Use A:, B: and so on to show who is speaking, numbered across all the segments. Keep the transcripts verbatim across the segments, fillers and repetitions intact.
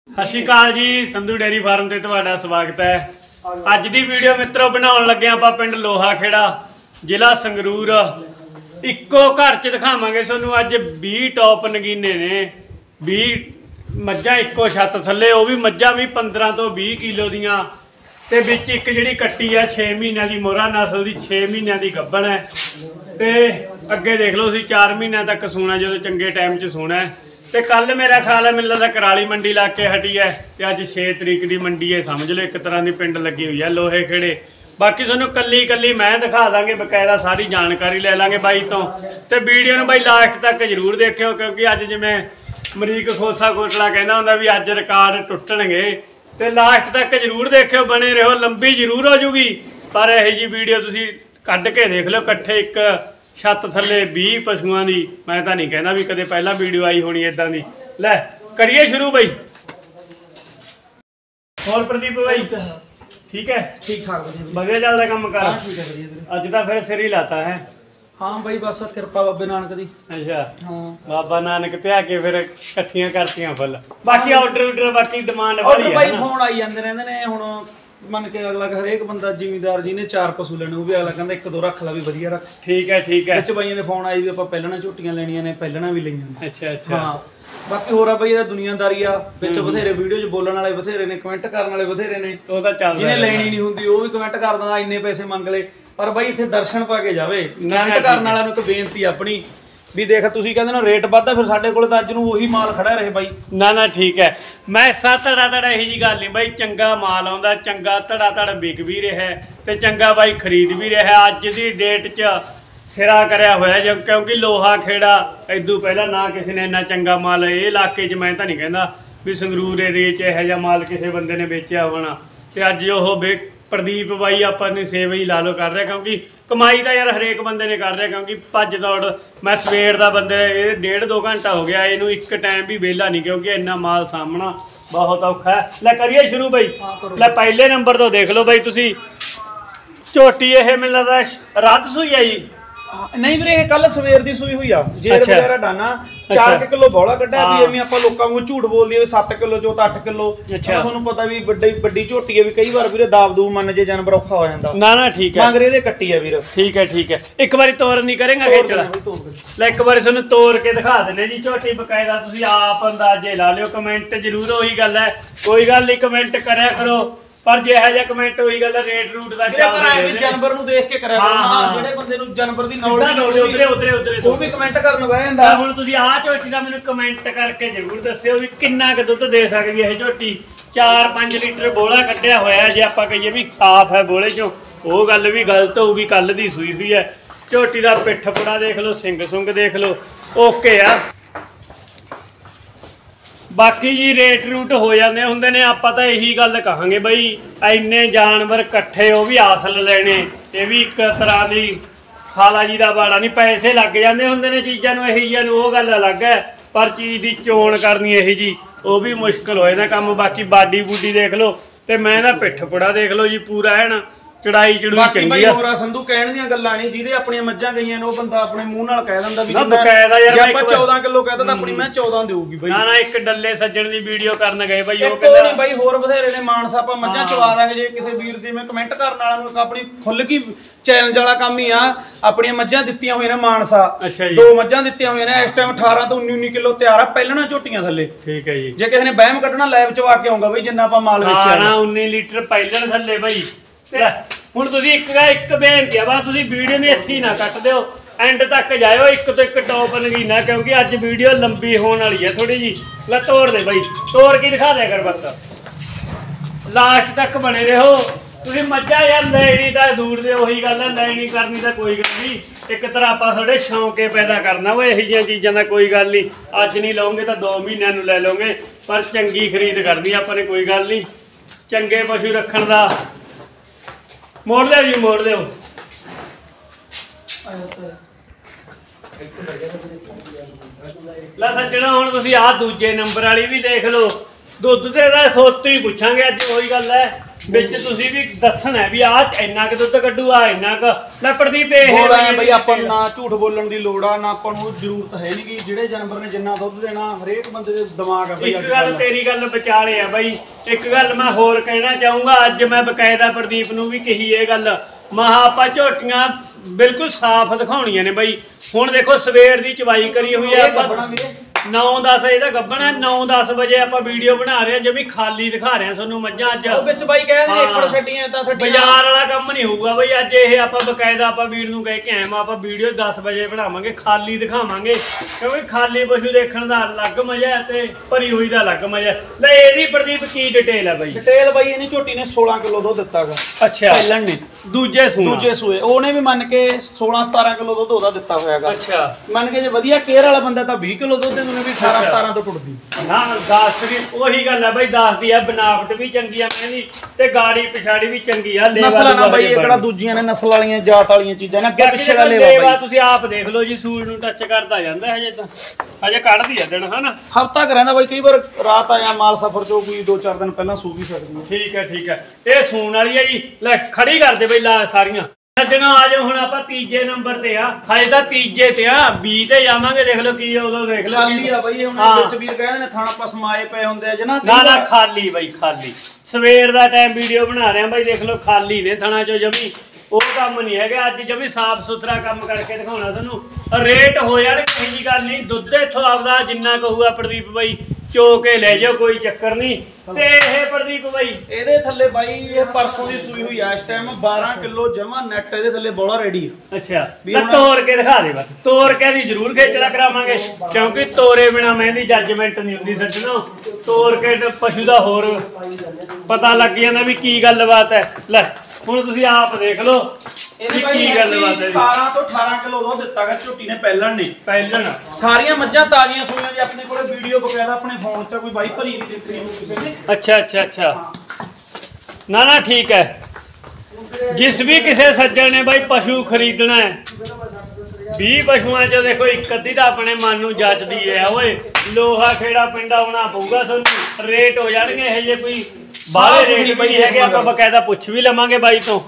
A: सत श्री अकाल जी, Sandhu dairy farm ते तुहाडा स्वागत है। अज दी वीडियो मित्रों बनाउण लगे आपां पिंड लोहा खेड़ा जिला संगरूर। इक्को घर च दिखावांगे तुहानूं अज बीस टॉप नगीने ने, बीस मज्जां इक्को छत थल्ले, वो भी मज्जां भी पंद्रह तो बीस किलो दियां ते विच एक जिहड़ी कट्टी है छे महीनों की मोरा नस्ल की, छे महीनों की गब्बन है ते अगे देख लो तुसीं चार महीनों तक सूना जो चंगे टाइम च सूना है। तो कल मेरा ख्याल है मिलता कराली मंडी ला के हटी है तो अज छे तरीक की मंडी है, समझ लो एक तरह की पिंड लगी हुई है लोहे खेड़े। बाकी तुहानूं कल्ली कल्ली मैं दिखा दांगे, बकायदा सारी जानकारी ले लांगे बाई तो। तो वीडियो नूं बाई लास्ट तक जरूर देखियो क्योंकि अज जिवें मरीक खोसा कोटला कहना हुंदा भी अज रिकॉर्ड टुटणगे, तो लास्ट तक जरूर देखियो, बने रहो, लंबी जरूर हो जूगी पर यही जी वीडियो तुसीं कढ के देख लो। कट्ठे एक छत थले बीस पशुओं की, मैं तो नहीं कहना भी कदे पहला वीडियो आई होनी इदां दी। लै करिए शुरू बई। और प्रदीप भाई ठीक है? ठीक ठाक बढ़िया चलदा काम कर? अज तो फिर सिर ही लाता है।
B: हाँ बई बस किरपा बाबे नानक दी।
A: अच्छा हाँ बाबा नानक ते आके फिर इकट्ठियां करतियां फुल। बाकी ऑर्डर ऑर्डर बाकी डिमांड बड़ी है
B: भाई, फोन आई जांदे रहंदे ने। हुण मन के अगला हरेक बंदा जिमीदार जी ने चार पशु लेने, वो भी अगला कहंदा एक दो रख ला भी वधिया रख।
A: ठीक है ठीक है।
B: विच बाईयां ने फोन आई भी आपां पहलना झोटियां लेणियां ने, पहलना भी लईयां।
A: अच्छा अच्छा
B: हाँ बाकी होर बई ये दुनियादारी आ, विच बथेरे वीडियो च बोलण वाले बथेरे ने, कमेंट करन वाले बथेरे ने।
A: ਉਹ ਤਾਂ ਚੱਲਦਾ
B: ਜਿਹਨੇ ਲੈਣੀ ਨਹੀਂ ਹੁੰਦੀ ਉਹ ਵੀ ਕਮੈਂਟ ਕਰ ਦਿੰਦਾ ਇੰਨੇ ਪੈਸੇ ਮੰਗ ਲੈ, ਪਰ ਬਾਈ ਇੱਥੇ ਦਰਸ਼ਨ ਪਾ ਕੇ ਜਾਵੇ। ਕਮੈਂਟ ਕਰਨ ਵਾਲਿਆਂ ਨੂੰ ਇੱਕ ਬੇਨਤੀ ਆਪਣੀ ਵੀ ਦੇਖ ਤੁਸੀਂ ਕਹਿੰਦੇ ਨਾ ਰੇਟ ਵੱਧਦਾ, ਫਿਰ ਸਾਡੇ ਕੋਲ ਤਾਂ ਅੱਜ ਨੂੰ ਉਹੀ ਮਾਲ ਖੜਾ ਰਹੇ ਬਾਈ।
A: ਨਾ ਨਾ ਠੀਕ ਹੈ, ਮੈਂ ਸਾ ਧੜਾ ਧੜਾ ਇਹੀ ਜੀ ਗੱਲ ਨਹੀਂ ਬਾਈ, ਚੰਗਾ ਮਾਲ ਆਉਂਦਾ, ਚੰਗਾ ਧੜਾ ਧੜ ਵਿਕ ਵੀ ਰਿਹਾ ਤੇ ਚੰਗਾ ਬਾਈ ਖਰੀਦ ਵੀ ਰਿਹਾ। ਅੱਜ ਦੀ ਡੇਟ 'ਚ ਸਿਰਾ ਕਰਿਆ ਹੋਇਆ ਜੋ, ਕਿਉਂਕਿ ਲੋਹਾ ਖੇੜਾ ਇਦੋਂ ਪਹਿਲਾਂ ਨਾ ਕਿਸੇ ਨੇ ਇੰਨਾ ਚੰਗਾ ਮਾਲ ਇਹ ਇਲਾਕੇ 'ਚ, ਮੈਂ ਤਾਂ ਨਹੀਂ ਕਹਿੰਦਾ ਵੀ ਸੰਗਰੂਰ ਏਰੀਏ 'ਚ ਇਹੋ ਜਿਹਾ ਮਾਲ ਕਿਸੇ ਬੰਦੇ ਨੇ ਵੇਚਿਆ ਹੋਣਾ। ਤੇ ਅੱਜ ਉਹ ਵੇ ਪ੍ਰਦੀਪ ਬਾਈ ਆਪਾਂ ਨੇ ਸੇਵਾ ਹੀ ਲਾ ਲਓ ਕਰ ਰਿਹਾ, ਕਿਉਂਕਿ ਕਮਾਈ ਤਾਂ ਯਾਰ ਹਰੇਕ ਬੰਦੇ ਨੇ ਕਰ ਰਿਹਾ, ਕਿਉਂਕਿ ਭੱਜ ਦੌੜ ਮੈਂ ਸਵੇਰ ਦਾ ਬੰਦੇ ਇਹ ਡੇਢ ਦੋ ਘੰਟਾ ਹੋ ਗਿਆ, ਇਹਨੂੰ ਇੱਕ ਟਾਈਮ ਵੀ ਵਿਹਲਾ ਨਹੀਂ, ਕਿਉਂਕਿ ਇੰਨਾ ਮਾਲ ਸਾਹਮਣਾ ਬਹੁਤ ਔਖਾ ਹੈ। ਲੈ ਕਰੀਏ ਸ਼ੁਰੂ ਬਾਈ। ਲੈ ਪਹਿਲੇ ਨੰਬਰ ਤੋਂ ਦੇਖ ਲਓ ਬਾਈ ਤੁਸੀਂ, ਝੋਟੀ ਇਹ ਮੈਨੂੰ ਲੱਗਦਾ ਰਾਤ ਸੂਈ ਹੈ ਜੀ?
B: ਨਹੀਂ ਵੀਰੇ ਇਹ ਕੱਲ ਸਵੇਰ ਦੀ ਸੂਈ ਹੋਈ ਆ। ਜੇਰ ਵਗੈਰਾ ਡਾਨਾ ਚਾਰ ਕਿਲੋ ਬੋਲਾ ਕੱਢਿਆ ਵੀ, ਐਵੇਂ ਆਪਾਂ ਲੋਕਾਂ ਨੂੰ ਝੂਠ ਬੋਲਦੀ ਆ ਵੀ ਸੱਤ ਕਿਲੋ ਚੋਂ ਤਾਂ ਅੱਠ ਕਿਲੋ। ਤੁਹਾਨੂੰ ਪਤਾ ਵੀ ਵੱਡੀ ਵੱਡੀ ਝੋਟੀ ਹੈ ਵੀ ਕਈ ਵਾਰ ਵੀਰੇ ਦਾਬ ਦੂ ਮੰਨ ਜੇ ਜਾਨਵਰ ਔਖਾ ਹੋ ਜਾਂਦਾ।
A: ਨਾ ਨਾ ਠੀਕ ਹੈ,
B: ਮਗਰ ਇਹਦੇ ਕੱਟੀ ਆ ਵੀਰ।
A: ਠੀਕ ਹੈ ਠੀਕ ਹੈ, ਇੱਕ ਵਾਰੀ ਤੋਰਨ ਦੀ ਕਰੇਗਾ ਖੇਚਲਾ। ਲੈ ਇੱਕ ਵਾਰੀ ਤੁਹਾਨੂੰ ਤੋੜ ਕੇ ਦਿਖਾ ਦਿੰਦੇ ਜੀ ਝੋਟੀ, ਬਕਾਇਦਾ ਤੁਸੀਂ ਆਪ ਅੰਦਾਜ਼ੇ ਲਾ ਲਿਓ। ਕਮੈਂਟ ਜ਼ਰੂਰ ਉਹੀ ਗੱਲ ਹੈ, ਕੋਈ ਗੱਲ ਨਹੀਂ ਕਮੈਂਟ ਕਰਿਆ ਕਰੋ, ਪਰ ਜੇ ਇਹੋ ਜਿਹਾ ਕਮੈਂਟ ਹੋਈ ਗੱਲ ਰੇਟ ਰੂਟ ਦਾ
B: ਜਾਨਵਰ ਨੂੰ ਦੇਖ ਕੇ ਕਰਿਆ ਕਰੋ ਨਾ, ਜਿਹੜੇ ਬੰਦੇ ਨੂੰ ਜਾਨਵਰ ਦੀ ਨੌਲੇਜ
A: ਉਧਰੇ ਉਧਰੇ ਉਧਰੇ
B: ਉਹ ਵੀ ਕਮੈਂਟ ਕਰਨ ਬਹਿ ਜਾਂਦਾ।
A: ਹੁਣ ਤੁਸੀਂ ਆਹ ਝੋਟੀ ਦਾ ਮੈਨੂੰ ਕਮੈਂਟ ਕਰਕੇ ਜ਼ਰੂਰ ਦੱਸਿਓ ਵੀ ਕਿੰਨਾ ਕੁ ਦੁੱਧ ਦੇ ਸਕਦੀ ਹੈ ਇਹ ਝੋਟੀ। ਚਾਰ ਪੰਜ ਲੀਟਰ ਬੋਲਾ ਕੱਢਿਆ ਹੋਇਆ, ਜੇ ਆਪਾਂ ਕਹੀਏ ਵੀ ਸਾਫ਼ ਹੈ ਬੋਲੇ ਚੋਂ ਉਹ ਗੱਲ ਵੀ ਗਲਤ ਹੋਊਗੀ। ਕੱਲ ਦੀ ਸੂਈ ਹੋਈ ਹੈ ਝੋਟੀ ਦਾ, ਪਿੱਠ ਪੁੜਾ ਦੇਖ ਲਓ, ਸਿੰਗ ਸੁੰਗ ਦੇਖ ਲਓ, ਓਕੇ ਆ। बाकी जी रेट रूट हो जाते होंगे ने, आप तो यही गल कहांगे बई इन्ने जानवर कट्ठे वो भी आसल लेने, ये भी एक तरह की खाला जी का बाड़ा नहीं, पैसे लग जाते होंगे ने चीज़ों को यही जी, वो गल अलग है, पर चीज़ की चोण करनी यही जी वो भी मुश्किल हो जाता काम। बाकी बाडी बूडी देख लो, तो मैं ना पिठ पुड़ा देख लो जी, पूरा है ना चढ़ाई चढ़ूई चंगी आ।
B: होरा संधू कहण ਦੀਆਂ ਗੱਲਾਂ ਨਹੀਂ, ਜਿਹਦੇ ਆਪਣੀਆਂ ਮੱਝਾਂ ਗਈਆਂ ਨੇ ਉਹ ਬੰਦਾ ਆਪਣੇ ਮੂੰਹ ਨਾਲ ਕਹਿ ਦਿੰਦਾ ਵੀ ਜੇ ਆਪਾਂ ਚੌਦਾਂ ਕਿਲੋ ਕਹਤਾ ਤਾਂ ਆਪਣੀ ਮੈਂ ਚੌਦਾਂ ਦੇਊਗੀ ਬਾਈ।
A: ਨਾ ਨਾ ਇੱਕ ਡੱਲੇ ਸੱਜਣ ਦੀ ਵੀਡੀਓ ਕਰਨ ਗਏ ਬਾਈ, ਉਹ
B: ਕਹਿੰਦਾ ਨਹੀਂ ਬਾਈ ਹੋਰ ਬਥੇਰੇ ਨੇ ਮਾਨਸਾ ਆਪਾਂ ਮੱਝਾਂ ਚਵਾ ਦਾਂਗੇ। ਜੇ ਕਿਸੇ ਵੀਰ ਦੀ ਮੈਂ ਕਮੈਂਟ ਕਰਨ ਵਾਲਾ ਨੂੰ ਆਪਣੀ ਖੁੱਲ ਗਈ ਚੈਲੰਜ ਵਾਲਾ ਕੰਮ ਹੀ ਆ। ਆਪਣੀਆਂ ਮੱਝਾਂ ਦਿੱਤੀਆਂ ਹੋਈਆਂ ਨੇ ਮਾਨਸਾ, ਦੋ ਮੱਝਾਂ ਦਿੱਤੀਆਂ ਹੋਈਆਂ ਨੇ, ਇਸ ਟਾਈਮ ਅਠਾਰਾਂ ਤੋਂ ਉੱਨੀ ਉੱਨੀ ਕਿਲੋ ਤਿਆਰ ਆ, ਪਹਿਲਣਾ ਝੋਟੀਆਂ ਥੱਲੇ।
A: ਠੀਕ ਹੈ ਜੀ,
B: ਜੇ ਕਿਸੇ ਨੇ ਬਹਿਮ ਕੱਢਣਾ ਲਾਈਵ ਚਵਾ ਕੇ ਆਉਂਗਾ ਬਾਈ, ਜਿੰਨਾ ਆਪਾਂ ਮਾਲ ਵੇਚਿਆ
A: ਨਾ ਉੱਨੀ ਲੀਟਰ ਪਹਿਲਣ ਥੱਲੇ ਬਾਈ। ਹੁਣ ਤੁਸੀਂ ਇੱਕ ਗਾ ਇੱਕ ਬੇਨਤੀ ਆ ਬਸ, ਤੁਸੀਂ ਵੀਡੀਓ ਨੂੰ ਇੱਥੇ ਹੀ ਨਾ ਕੱਟ ਦਿਓ, ਐਂਡ ਤੱਕ ਜਾਇਓ, ਇੱਕ ਤੋਂ ਇੱਕ ਟੌਪ ਨਗੀਨਾ, ਕਿਉਂਕਿ ਅੱਜ ਵੀਡੀਓ ਲੰਬੀ ਹੋਣ ਵਾਲੀ ਹੈ ਥੋੜੀ ਜੀ। ਲੈ ਤੋੜ ਦੇ ਬਾਈ, ਤੋੜ ਕੇ ਦਿਖਾ ਦਿਆ ਕਰ ਬਸ, ਲਾਸਟ ਤੱਕ ਬਣੇ ਰਹੋ। ਤੁਸੀਂ ਮੱਝਾਂ ਯਾਰ ਲੈਣੀ ਤਾਂ ਦੂਰ ਦੇ ਉਹੀ ਗੱਲ ਹੈ, ਲੈਣੀ ਕਰਨੀ ਤਾਂ ਕੋਈ ਗੱਲ ਨਹੀਂ, ਇੱਕ ਤਰ੍ਹਾਂ ਆਪਾਂ ਥੋੜੇ ਸ਼ੌਂਕੇ ਪੈਦਾ ਕਰਨਾ ਵਾ ਇਹੋ ਜਿਹੀਆਂ ਚੀਜ਼ਾਂ ਦਾ। ਕੋਈ ਗੱਲ ਨਹੀਂ, ਅੱਜ ਨਹੀਂ ਲਓਗੇ ਤਾਂ ਦੋ ਮਹੀਨਿਆਂ ਨੂੰ ਲੈ ਲਓਗੇ, ਪਰ ਚੰਗੀ ਖਰੀਦ ਕਰਨੀ ਆਪਾਂ ਨੇ, ਕੋਈ ਗੱਲ ਨਹੀਂ। ਚੰਗੇ ਪਸ਼ੂ ਰੱਖਣ ਦਾ मोड़ लिया जी, मोड़ लियो। ला सज्जना हुण तुसीं आ दूजे नंबर वाली भी देख लो, दुध ते दा सोती ही पुछांगे अज, वही गल है ਵਿੱਚ ਤੁਸੀਂ ਵੀ ਦੱਸਣਾ ਵੀ ਆ ਇੰਨਾ ਕੁ ਦੁੱਧ ਕੱਢੂ ਆ ਇੰਨਾ ਕੁ ਲੈ ਪ੍ਰਦੀਪ ਇਹ
B: ਬੋਲਾਂ ਬਈ ਆਪਾਂ ਨੂੰ ਨਾ ਝੂਠ ਬੋਲਣ ਦੀ ਲੋੜ ਆ ਨਾ ਆਪਾਂ ਨੂੰ ਜ਼ਰੂਰਤ ਹੈ ਨਹੀਂ ਕਿ ਜਿਹੜੇ ਜਾਨਵਰ ਨੇ ਜਿੰਨਾ ਦੁੱਧ ਦੇਣਾ ਹਰੇਕ ਬੰਦੇ ਦੇ ਦਿਮਾਗ ਆ ਬਈ।
A: ਇੱਕ ਗੱਲ ਤੇਰੀ ਗੱਲ ਵਿਚਾਲੇ ਆ ਬਈ, ਇੱਕ ਗੱਲ ਮੈਂ ਹੋਰ ਕਹਿਣਾ ਚਾਹੂੰਗਾ, ਅੱਜ ਮੈਂ ਬਕਾਇਦਾ ਪ੍ਰਦੀਪ ਨੂੰ ਵੀ ਕਹੀ ਇਹ ਗੱਲ, ਮਹਾ ਆਪਾਂ ਝੋਟੀਆਂ ਬਿਲਕੁਲ ਸਾਫ਼ ਦਿਖਾਉਣੀਆਂ ਨੇ ਬਈ। ਹੁਣ ਦੇਖੋ ਸਵੇਰ ਦੀ ਚਵਾਈ ਕਰੀ ਹੋਈ ਆ ਆਪਾਂ ਨੌ ਦਸ ਇਹਦਾ ਗੱਭਣਾ ਨੌ ਦਸ ਵਜੇ ਆਪਾਂ ਵੀਡੀਓ ਬਣਾ ਰਹੇ ਆ, ਜਮੀ ਖਾਲੀ ਦਿਖਾ ਰਹੇ ਆ ਤੁਹਾਨੂੰ ਮੱਝਾਂ ਅੱਜ।
B: ਉਹ ਵਿੱਚ ਬਾਈ ਕਹਿੰਦੇ ਨੇ ਏਕੜ ਛੱਡੀਆਂ ਇਦਾਂ ਛੱਡੀਆਂ,
A: ਬਾਜ਼ਾਰ ਵਾਲਾ ਕੰਮ ਨਹੀਂ ਹੋਊਗਾ ਬਈ ਅੱਜ ਇਹ। ਆਪਾਂ ਬਕਾਇਦਾ ਆਪਾਂ ਵੀਰ ਨੂੰ ਕਹਿ ਕੇ ਆਏ ਆਪਾਂ ਵੀਡੀਓ ਦਸ ਵਜੇ ਬਣਾਵਾਂਗੇ, ਖਾਲੀ ਦਿਖਾਵਾਂਗੇ, ਕਿਉਂਕਿ ਖਾਲੀ ਪਸ਼ੂ ਦੇਖਣ ਦਾ ਅਲੱਗ ਮਜ਼ਾ ਹੈ ਤੇ ਭਰੀ ਹੋਈ ਦਾ ਅਲੱਗ ਮਜ਼ਾ। ਲੈ ਇਹਦੀ ਪ੍ਰਦੀਪ ਕੀ ਡਿਟੇਲ ਹੈ ਬਈ?
B: ਡਿਟੇਲ ਬਾਈ ਇਹਨੇ ਝੋਟੀ ਨੇ ਸੋਲਾਂ ਕਿਲੋ ਦੁੱਧ ਦਿੱਤਾਗਾ।
A: ਅੱਛਾ,
B: ਪਹਿਲਣ ਨੇ
A: ਦੂਜੇ ਸੂਏ
B: ਦੂਜੇ ਸੂਏ ਉਹਨੇ ਵੀ ਮੰਨ ਕੇ ਸੋਲਾਂ ਸਤਾਰਾਂ ਕਿਲੋ ਦੁੱਧ ਉਹਦਾ ਦਿੱਤਾ ਹੋਇਆਗਾ।
A: ਅੱਛਾ,
B: ਮੰਨ ਕੇ ਜੇ ਵਧੀਆ ਕੇਅਰ ਵਾਲਾ ਬੰਦਾ ਤਾਂ ਵੀਹ ਕਿਲੋ ਦੁੱਧ ਦੇਉਂਨੇ ਵੀ ਅਠਾਰਾਂ ਸਤਾਰਾਂ ਤੋਂ ਟੁੱਟਦੀ
A: ਨਾ। ਦਸ ਵੀ ਉਹੀ ਗੱਲ ਆ ਬਈ, ਦੱਸਦੀ ਆ ਬਨਾਵਟ ਵੀ ਚੰਗੀ ਆ ਮਹਿੰਦੀ ਤੇ ਗਾੜੀ ਪਿਛਾੜੀ ਵੀ ਚੰਗੀ ਆ।
B: ਨਸਲਾਂ ਨਾ ਬਈ ਇਹ ਕਿਹੜਾ ਦੂਜੀਆਂ ਨੇ ਨਸਲ ਵਾਲੀਆਂ ਜਾਤ ਵਾਲੀਆਂ ਚੀਜ਼ਾਂ ਨੇ, ਅੱਗੇ ਪਿੱਛੇ ਦਾ ਲੇਵਾ
A: ਬਈ ਤੁਸੀਂ ਆਪ ਦੇਖ ਲਓ ਜੀ, ਸੂਰ ਨੂੰ ਟੱਚ ਕਰਦਾ ਜਾਂਦਾ ਹਜੇ ਤਾਂ, ਹਜੇ ਕੱਢਦੀ ਆ ਦਿਨ ਹਨਾ,
B: ਹਫਤਾ ਕ ਰਹਿੰਦਾ ਬਈ। ਕਈ ਵਾਰ ਰਾਤ ਆਇਆ ਮਾਲ ਸਫਰ ਚੋਂ ਕੋਈ ਦੋ ਚਾਰ ਦਿਨ ਪਹਿਲਾਂ ਸੂ ਵੀ ਸਕਦੀ।
A: ਠੀਕ ਹੈ ਠੀਕ ਹੈ, ਇਹ ਸੂਣ ਵਾਲੀ ਹੈ ਜੀ। ਲੈ ਖੜੀ ਕਰਦੇ ਬਈ ਲਾ ਸਾਰੀਆਂ ਸੱਜਣੋ, ਆ ਜਾਓ ਹੁਣ ਆਪਾਂ ਤੀਜੇ ਨੰਬਰ ਤੇ ਆ, ਹਜੇ ਤਾਂ ਤੀਜੇ ਤੇ ਆ, ਵੀਹ ਤੇ ਜਾਵਾਂਗੇ। ਦੇਖ ਲਓ ਕੀ ਉਦੋਂ ਦੇਖ ਲਓ
B: ਖਾਲੀ ਆ ਬਈ। ਹੁਣ ਵਿੱਚ ਵੀਰ ਕਹਿੰਦੇ ਨੇ ਥਾਣਾ ਪਸਮਾਏ ਪਏ ਹੁੰਦੇ ਆ ਜਨਾ।
A: ਨਾ ਨਾ ਖਾਲੀ ਬਈ ਖਾਲੀ, ਸਵੇਰ ਦਾ ਟਾਈਮ ਵੀਡੀਓ ਬਣਾ ਰਹੇ ਆ ਬਈ, ਦੇਖ ਲਓ ਖਾਲੀ ਨੇ ਥਾਣਾ ਚੋਂ ਜਮੀ। ਉਹ ਕੰਮ ਨਹੀਂ ਹੈਗਾ ਅੱਜ, ਜਮੀ ਸਾਫ ਸੁਥਰਾ ਕੰਮ ਕਰਕੇ ਦਿਖਾਉਣਾ ਤੁਹਾਨੂੰ। ਰੇਟ ਹੋ ਯਾਰ ਕਿਸੇ ਦੀ ਗੱਲ ਨਹੀਂ, ਦੁੱਧ ਇੱਥੋਂ ਆਪਦਾ ਜਿੰਨਾ ਕਹੂਗਾ ਪ੍ਰਦੀਪ ਬਾਈ ਚੋ ਕੇ ਲੈ ਜਾਓ, ਕੋਈ ਚੱਕਰ ਨਹੀਂ। ਤੇ ਇਹ ਪ੍ਰਦੀਪ ਬਾਈ
B: ਇਹਦੇ ਥੱਲੇ ਬਾਈ ਇਹ ਪਰਸੋਂ ਦੀ ਸੂਈ ਹੋਈ ਆ, ਇਸ ਟਾਈਮ ਬਾਰਾਂ ਕਿਲੋ ਜਮਾ ਨੈਟ ਇਹਦੇ ਥੱਲੇ ਬੋਲਾ ਰੈਡੀ ਆ।
A: ਅੱਛਾ, ਤਾਂ ਤੋੜ ਕੇ ਦਿਖਾ ਦੇ ਬਸ, ਤੋੜ ਕੇ ਦੀ ਜ਼ਰੂਰ ਖੇਚਲਾ ਕਰਾਵਾਂਗੇ, ਕਿਉਂਕਿ ਤੋਰੇ ਬਿਨਾ ਮਹਿੰਦੀ ਜੱਜਮੈਂਟ ਨਹੀਂ ਹੁੰਦੀ ਸੱਜਣੋ। ਤੋੜ ਕੇ ਪਸ਼ੂ ਦਾ ਹੋਰ ਪਤਾ ਲੱਗ ਜਾਂਦਾ ਵੀ ਕੀ ਗੱਲਬਾਤ ਹੈ। ਲੈ ਹੁਣ ਤੁਸੀਂ ਆਪ ਦੇਖ ਲਓ
B: ਇਹਨੇ ਬਾਈ ਕੀ ਗੱਲਬਾਤ ਹੈ। ਸਤਾਰਾਂ ਤੋਂ ਅਠਾਰਾਂ ਕਿਲੋ ਦੁੱਧ ਦਿੱਤਾਗਾ ਝੋਟੀ ਨੇ ਪਹਿਲਣ ਨੇ।
A: ਪਹਿਲਣ
B: ਸਾਰੀਆਂ ਮੱਝਾਂ ਤਾਜ਼ੀਆਂ ਸੂਈਆਂ ਜੀ, ਆਪਣੇ ਕੋਲੇ ਵੀਡੀਓ ਬਕਾਇਦਾ ਆਪਣੇ ਫੋਨ 'ਚ ਕੋਈ ਬਾਈ ਭਰੀ ਦੀ ਦਿੱਤੀ ਨੂੰ ਕਿਸੇ ਨੇ।
A: ਅੱਛਾ ਅੱਛਾ ਅੱਛਾ, ਨਾ ਨਾ ਠੀਕ ਹੈ। ਜਿਸ ਵੀ ਕਿਸੇ ਸੱਜਣ ਨੇ ਬਾਈ ਪਸ਼ੂ ਖਰੀਦਣਾ ਹੈ, ਵੀਹ ਪਸ਼ੂਆਂ ਚੋਂ ਦੇਖੋ ਇੱਕ ਅੱਧੀ ਤਾਂ ਆਪਣੇ ਮਨ ਨੂੰ ਜੱਜਦੀ ਹੈ। ਓਏ ਲੋਹਾ ਖੇੜਾ ਪਿੰਡ ਆਉਣਾ ਪਊਗਾ ਤੁਹਾਨੂੰ, ਰੇਟ ਹੋ ਜਾਣਗੇ ਇਹ ਜੇ ਕੋਈ ਬਾਹਲੇ ਰੇਟ ਵੀ ਹੈਗੇ, ਆਪਾਂ ਬਕਾਇਦਾ ਪੁੱਛ ਵੀ ਲਵਾਂਗੇ ਬਾਈ ਤੋਂ।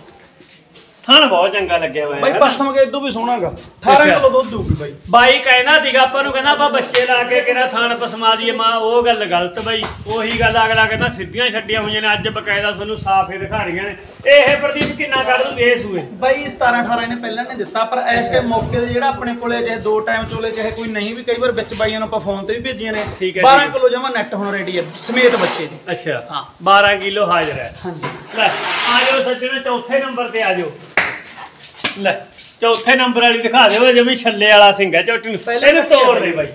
A: ਥਣ ਬਹੁਤ ਚੰਗਾ ਲੱਗਿਆ ਹੋਇਆ
B: ਬਾਈ, ਪਸਮ ਕੇ ਇਦੋਂ ਵੀ ਸੋਹਣਾਗਾ। ਅਠਾਰਾਂ ਕਿਲੋ ਦੁੱਧ ਦੂਗੀ ਬਾਈ।
A: ਬਾਈ ਕਹਿੰਦਾ ਸੀਗਾ ਆਪਾਂ ਨੂੰ, ਕਹਿੰਦਾ ਆਪਾਂ ਬੱਚੇ ਲਾ ਕੇ ਕਿਹੜਾ ਥਣ ਪਸਮਾ ਦੀਏ ਮਾਂ, ਉਹ ਗੱਲ ਗਲਤ ਬਾਈ। ਉਹੀ ਗੱਲ ਅਗਲਾ ਕਹਿੰਦਾ ਸਿੱਧੀਆਂ ਛੱਡੀਆਂ ਹੋਈਆਂ ਨੇ, ਅੱਜ ਬਕਾਇਦਾ ਤੁਹਾਨੂੰ ਸਾਫ਼ ਹੀ ਦਿਖਾ ਰਹੀਆਂ ਨੇ। ਇਹ ਪ੍ਰਦੀਪ ਕਿੰਨਾ ਕੱਢ ਦੂਗੇ ਇਹ ਸੂਏ?
B: ਬਾਈ ਸਤਾਰਾਂ ਅਠਾਰਾਂ ਇਹਨੇ ਪਹਿਲਾਂ ਨੇ ਦਿੱਤਾ, ਪਰ ਇਸ ਟਾਈਮ ਮੌਕੇ ਤੇ ਜਿਹੜਾ ਆਪਣੇ ਕੋਲੇ ਚਾਹੇ ਦੋ ਟਾਈਮ ਚੋਲੇ ਚਾਹੇ ਕੋਈ ਨਹੀਂ ਵੀ, ਕਈ ਵਾਰ ਵਿੱਚ ਬਾਈਆਂ ਨੂੰ ਆਪਾਂ ਫੋਨ ਤੇ ਵੀ ਭੇਜੀਆਂ ਨੇ। ਬਾਰਾਂ ਕਿਲੋ ਜਮਾ ਨੈਟ ਹੁਣ ਰੈਡੀ ਹੈ ਸਮੇਤ ਬੱਚੇ ਦੀ।
A: ਅੱਛਾ ਹਾਂ, ਬਾਰਾਂ ਕਿਲੋ ਹਾਜ਼ਰ ਹੈ।
B: ਹਾਂਜੀ,
A: ਲੈ ਆ ਜਾਓ ਸੱਜਣੋ, ਚੌਥੇ ਨੰਬਰ ਤੇ ਆ ਜਾਓ। ਲੈ ਚੌਥੇ ਨੰਬਰ ਵਾਲੀ ਦਿਖਾ ਦਿਓ, ਜਿਵੇਂ ਛੱਲੇ ਵਾਲਾ ਸਿੰਘ ਹੈ ਝੋਟੀ ਨੂੰ। ਇਹਨੂੰ ਤੋੜ ਦੇ ਬਾਈ।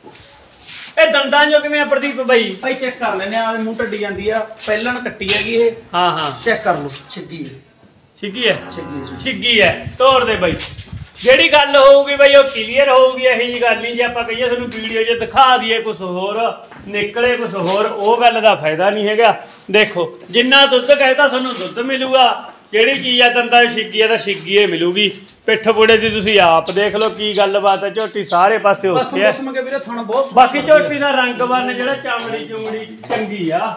A: ਇਹ ਦੰਦਾਂ ਜੋ ਕਿਵੇਂ ਆ ਪ੍ਰਦੀਪ ਬਾਈ?
B: ਬਾਈ ਚੈੱਕ ਕਰ ਲੈਨੇ ਆ, ਮੂੰਹ ਟੱਡੀ ਜਾਂਦੀ ਆ, ਪਹਿਲਣ ਕੱਟੀ ਹੈਗੀ ਇਹ।
A: ਹਾਂ ਹਾਂ,
B: ਚੈੱਕ ਕਰ ਲਓ। ਛਿੱਗੀ
A: ਛਿੱਗੀ ਹੈ,
B: ਛਿੱਗੀ
A: ਛਿੱਗੀ ਹੈ। ਤੋੜ ਦੇ ਬਾਈ, ਜਿਹੜੀ ਗੱਲ ਹੋਊਗੀ ਬਾਈ ਉਹ ਕਲੀਅਰ ਹੋਊਗੀ। ਇਹੋ ਜਿਹੀ ਗੱਲ ਨਹੀਂ ਜੇ ਆਪਾਂ ਕਹੀਏ ਤੁਹਾਨੂੰ ਵੀਡੀਓ 'ਚ ਦਿਖਾ ਦਈਏ ਕੁਝ ਹੋਰ ਨਿਕਲੇ ਕੁਝ ਹੋਰ, ਉਹ ਗੱਲ ਦਾ ਫਾਇਦਾ ਨਹੀਂ ਹੈਗਾ। ਦੇਖੋ ਜਿੰਨਾ ਦੁੱਧ ਕਹਿੰਦਾ ਤੁਹਾਨੂੰ ਦੁੱਧ ਮਿਲੂਗਾ, ਜਿਹੜੀ ਚੀਜ਼ ਆ ਦੰਦਾਂ ਛਿੱਗੀ ਆ ਤਾਂ ਛਿੱਗੀ ਏ ਮਿਲੂਗੀ। ਪਿੱਠ ਪੁੜੇ ਦੀ ਤੁਸੀਂ ਆਪ ਦੇਖ ਲਓ ਕੀ ਗੱਲਬਾਤ ਹੈ। ਝੋਟੀ ਸਾਰੇ ਪਾਸੇ ਉੱਥੇ ਹੈ, ਬਾਕੀ ਝੋਟੀ ਦਾ ਰੰਗ ਬਰਨ ਜਿਹੜਾ ਚਮੜੀ ਚੁੰਮੜੀ ਚੰਗੀ ਆ।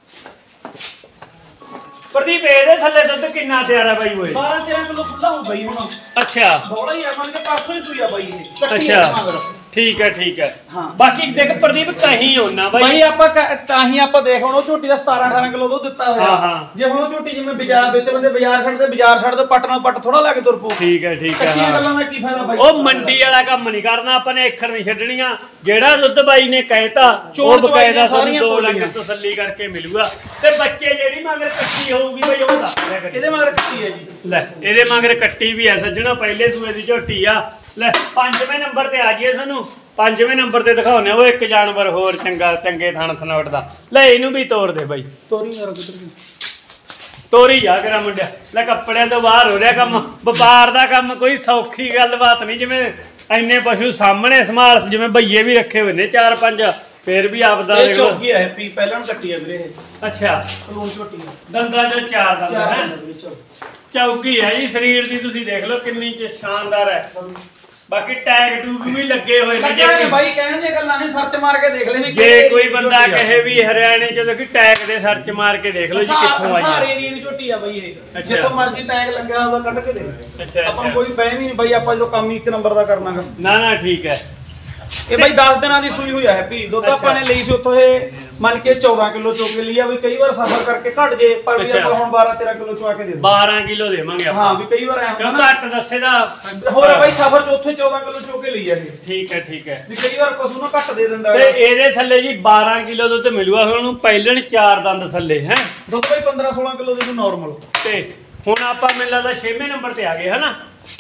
A: ਪ੍ਰਦੀਪ ਇਹਦੇ ਥੱਲੇ ਦੁੱਧ ਕਿੰਨਾ ਤਿਆਰ ਆ ਬਾਈ? ਓਏ
B: ਬਾਰਾਂ ਤੇਰਾਂ ਕਿਲੋ ਖੁੱਲਾ ਹੋ ਬਾਈ ਹੁਣ।
A: ਅੱਛਾ,
B: ਬੋਲਾ ਹੀ ਆ, ਮੰਨ ਕੇ ਪਰਸੋਂ ਹੀ ਸੂਈ ਆ ਬਾਈ ਇਹ।
A: ਅੱਛਾ ਠੀਕ ਹੈ ਠੀਕ ਹੈ।
B: ਹਾਂ
A: ਬਾਕੀ ਦੇਖ ਪ੍ਰਦੀਪ ਕਹੀਂ ਹੋਣਾ ਬਾਈ
B: ਬਾਈ ਆਪਾਂ ਤਾਂ ਹੀ ਆਪਾਂ ਦੇਖ ਹੁਣ ਉਹ ਝੋਟੀ ਦਾ ਸਤਾਰਾਂ ਅਠਾਰਾਂ ਕਿਲੋ ਦੁੱਧ ਦਿੱਤਾ ਹੋਇਆ।
A: ਹਾਂ ਹਾਂ,
B: ਜੇ ਹੁਣ ਉਹ ਝੋਟੀ ਜਿਵੇਂ ਬਾਜ਼ਾਰ ਵਿੱਚ ਬੰਦੇ ਬਾਜ਼ਾਰ ਛੱਡਦੇ ਬਾਜ਼ਾਰ ਛੱਡ ਦੋ, ਪੱਟ ਨਾਲ ਪੱਟ ਥੋੜਾ ਲਾ ਕੇ ਤੁਰ ਪੋ।
A: ਠੀਕ ਹੈ ਠੀਕ ਹੈ।
B: ਕੱਚੀਆਂ ਗੱਲਾਂ ਦਾ ਕੀ ਫਾਇਦਾ ਬਾਈ?
A: ਉਹ ਮੰਡੀ ਵਾਲਾ ਕੰਮ ਨਹੀਂ ਕਰਨਾ ਆਪਾਂ ਨੇ, ਅੱਖਰ ਨਹੀਂ ਛੱਡਣੀਆਂ। ਜਿਹੜਾ ਦੁੱਧ ਬਾਈ ਨੇ ਕਹਿਤਾ ਉਹ ਬਕਾਇਦਾ ਸਾਰੀਆਂ ਦੋ ਲੱਖ ਤਸੱਲੀ ਕਰਕੇ ਮਿਲੂਗਾ। ਤੇ ਬੱਚੇ ਜਿਹੜੀ ਮਗਰ ਕੱਟੀ ਹੋਊਗੀ ਬਾਈ ਉਹ ਦੱਸ ਦਿਆ ਕਰੀ।
B: ਇਹਦੇ ਮਗਰ ਕੱਟੀ ਹੈ ਜੀ।
A: ਲੈ ਇਹਦੇ ਮਗਰ ਕੱਟੀ ਵੀ ਐ ਸੱਜਣਾ, ਪਹਿਲੇ ਸੂਏ ਦੀ ਝੋਟੀ ਆ। ਲੈ ਪੰਜਵੇਂ ਨੰਬਰ ਤੇ ਆ ਜਾਈਏ, ਸਾਨੂੰ ਪੰਜਵੇਂ ਨੰਬਰ ਤੇ ਦਿਖਾਉਣੇ ਉਹ ਇੱਕ ਜਾਨਵਰ ਹੋਰ ਚੰਗਾ ਚੰਗੇ ਥਣ ਥਨੋਟ ਦਾ। ਲੈ ਇਹਨੂੰ ਵੀ ਤੋੜ ਦੇ ਬਾਈ।
B: ਤੋਰੀ ਮੇਰਾ ਕਿੱਧਰ
A: ਤੋਰੀ ਜਾ ਕਰਾ ਮੁੰਡਿਆ। ਲੈ ਕੱਪੜਿਆਂ ਤੋਂ ਬਾਹਰ ਹੋ ਰਿਹਾ ਕੰਮ, ਵਪਾਰ ਦਾ ਕੰਮ ਕੋਈ ਸੌਖੀ ਗੱਲਬਾਤ ਨਹੀਂ। ਜਿਵੇਂ ਇੰਨੇ ਪਸ਼ੂ ਸਾਹਮਣੇ ਸੰਭਾਲ, ਜਿਵੇਂ ਭਈਏ ਵੀ ਰੱਖੇ ਹੋਏ ਨੇ ਚਾਰ ਪੰਜ, ਫੇਰ ਵੀ ਆਪਦਾ
B: ਇਹ ਚੌਕੀ ਹੈ ਪੀ ਪਹਿਲਾਂ ਕੱਟੀ ਹੈ ਵੀਰੇ ਇਹ।
A: ਅੱਛਾ
B: ਕਲੂਨ ਝੋਟੀ ਹੈ,
A: ਦੰਦਾਂ ਚੋਂ ਚਾਰ ਦੰਦ ਹੈ, ਚੌਕੀ ਹੈ ਜੀ। ਸਰੀਰ ਦੀ ਤੁਸੀਂ ਦੇਖ ਲਓ ਕਿੰਨੀ ਚ ਸ਼ਾਨਦਾਰ ਹੈ। ਬਾਕੀ ਟੈਗ ਟੂਗ ਵੀ ਲੱਗੇ ਹੋਏ ਨੇ
B: ਜੇ ਬਾਈ ਕਹਿਣ ਦੀਆਂ ਗੱਲਾਂ ਨੇ ਸਰਚ ਮਾਰ ਕੇ ਦੇਖ ਲੈ ਵੀ
A: ਜੇ ਕੋਈ ਬੰਦਾ ਕਹੇ ਵੀ ਹਰਿਆਣੇ ਚ ਦੇਖੀ ਟੈਗ ਦੇ ਸਰਚ ਮਾਰ ਕੇ ਦੇਖ ਲਓ ਜੀ ਕਿੱਥੋਂ ਆਈ
B: ਸਾਰੇ ਏਰੀਆ ਦੀ ਝੋਟੀ ਆ ਬਾਈ ਇਹ ਜਿੱਥੋਂ ਮਰਜ਼ੀ ਟੈਗ ਲੱਗਾ ਉਹਦਾ ਕੱਢ ਕੇ ਦੇਖ।
A: ਅੱਛਾ
B: ਆਪਾਂ ਕੋਈ ਬਹਿਮ ਹੀ ਨਹੀਂ ਬਾਈ ਆਪਾਂ ਜੋ ਕੰਮ ਹੀ ਇੱਕ ਨੰਬਰ ਦਾ ਕਰਨਾਗਾ।
A: ਨਾ ਨਾ ਠੀਕ ਹੈ।
B: ਇਹ ਬਾਈ ਦਸ ਦਿਨਾਂ ਦੀ ਸੂਈ ਹੋਈ ਆ ਹੈਪੀ ਦੁੱਧ ਆਪਾਂ ਨੇ ਲਈ ਸੀ ਉੱਥੋਂ ਇਹ ਮੰਨ ਕੇ ਚੌਦਾਂ ਕਿਲੋ ਚੋ ਕੇ ਲਈ ਆ ਵੀ ਕਈ ਵਾਰ ਸਫਰ ਕਰਕੇ ਘਟ ਜੇ ਪਰ ਵੀ ਆਪਾਂ ਹੁਣ ਬਾਰਾਂ ਤੇਰਾਂ ਕਿਲੋ ਚਵਾ ਕੇ ਦੇ ਦੇ
A: ਬਾਰਾਂ ਕਿਲੋ ਦੇਵਾਂਗੇ ਆਪਾਂ।
B: ਹਾਂ ਵੀ ਕਈ ਵਾਰ ਐ
A: ਕਿਉਂ ਘੱਟ ਦੱਸੇ ਦਾ
B: ਹੋਰ ਬਾਈ ਸਫਰ ਚ ਉੱਥੇ ਚੌਦਾਂ ਕਿਲੋ ਚੋ ਕੇ ਲਈ ਆ ਇਹ।
A: ਠੀਕ ਹੈ ਠੀਕ ਹੈ
B: ਵੀ ਕਈ ਵਾਰ ਪਸ਼ੂ ਨੂੰ ਘੱਟ ਦੇ ਦਿੰਦਾ
A: ਤੇ ਇਹਦੇ ਥੱਲੇ ਜੀ ਬਾਰਾਂ ਕਿਲੋ ਦੁੱਧ ਮਿਲੂਗਾ ਉਹਨੂੰ ਪਹਿਲਣ ਚਾਰ ਦੰਦ ਥੱਲੇ ਹੈ
B: ਦੁੱਧ ਬਾਈ ਪੰਦਰਾਂ ਸੋਲਾਂ ਕਿਲੋ ਦੇ ਨਾਰਮਲ।
A: ਤੇ ਹੁਣ ਆਪਾਂ ਮੈਨੂੰ ਲੱਗਦਾ ਛੇਵੇਂ ਨੰਬਰ ਤੇ ਆ ਗਏ ਹਨਾ।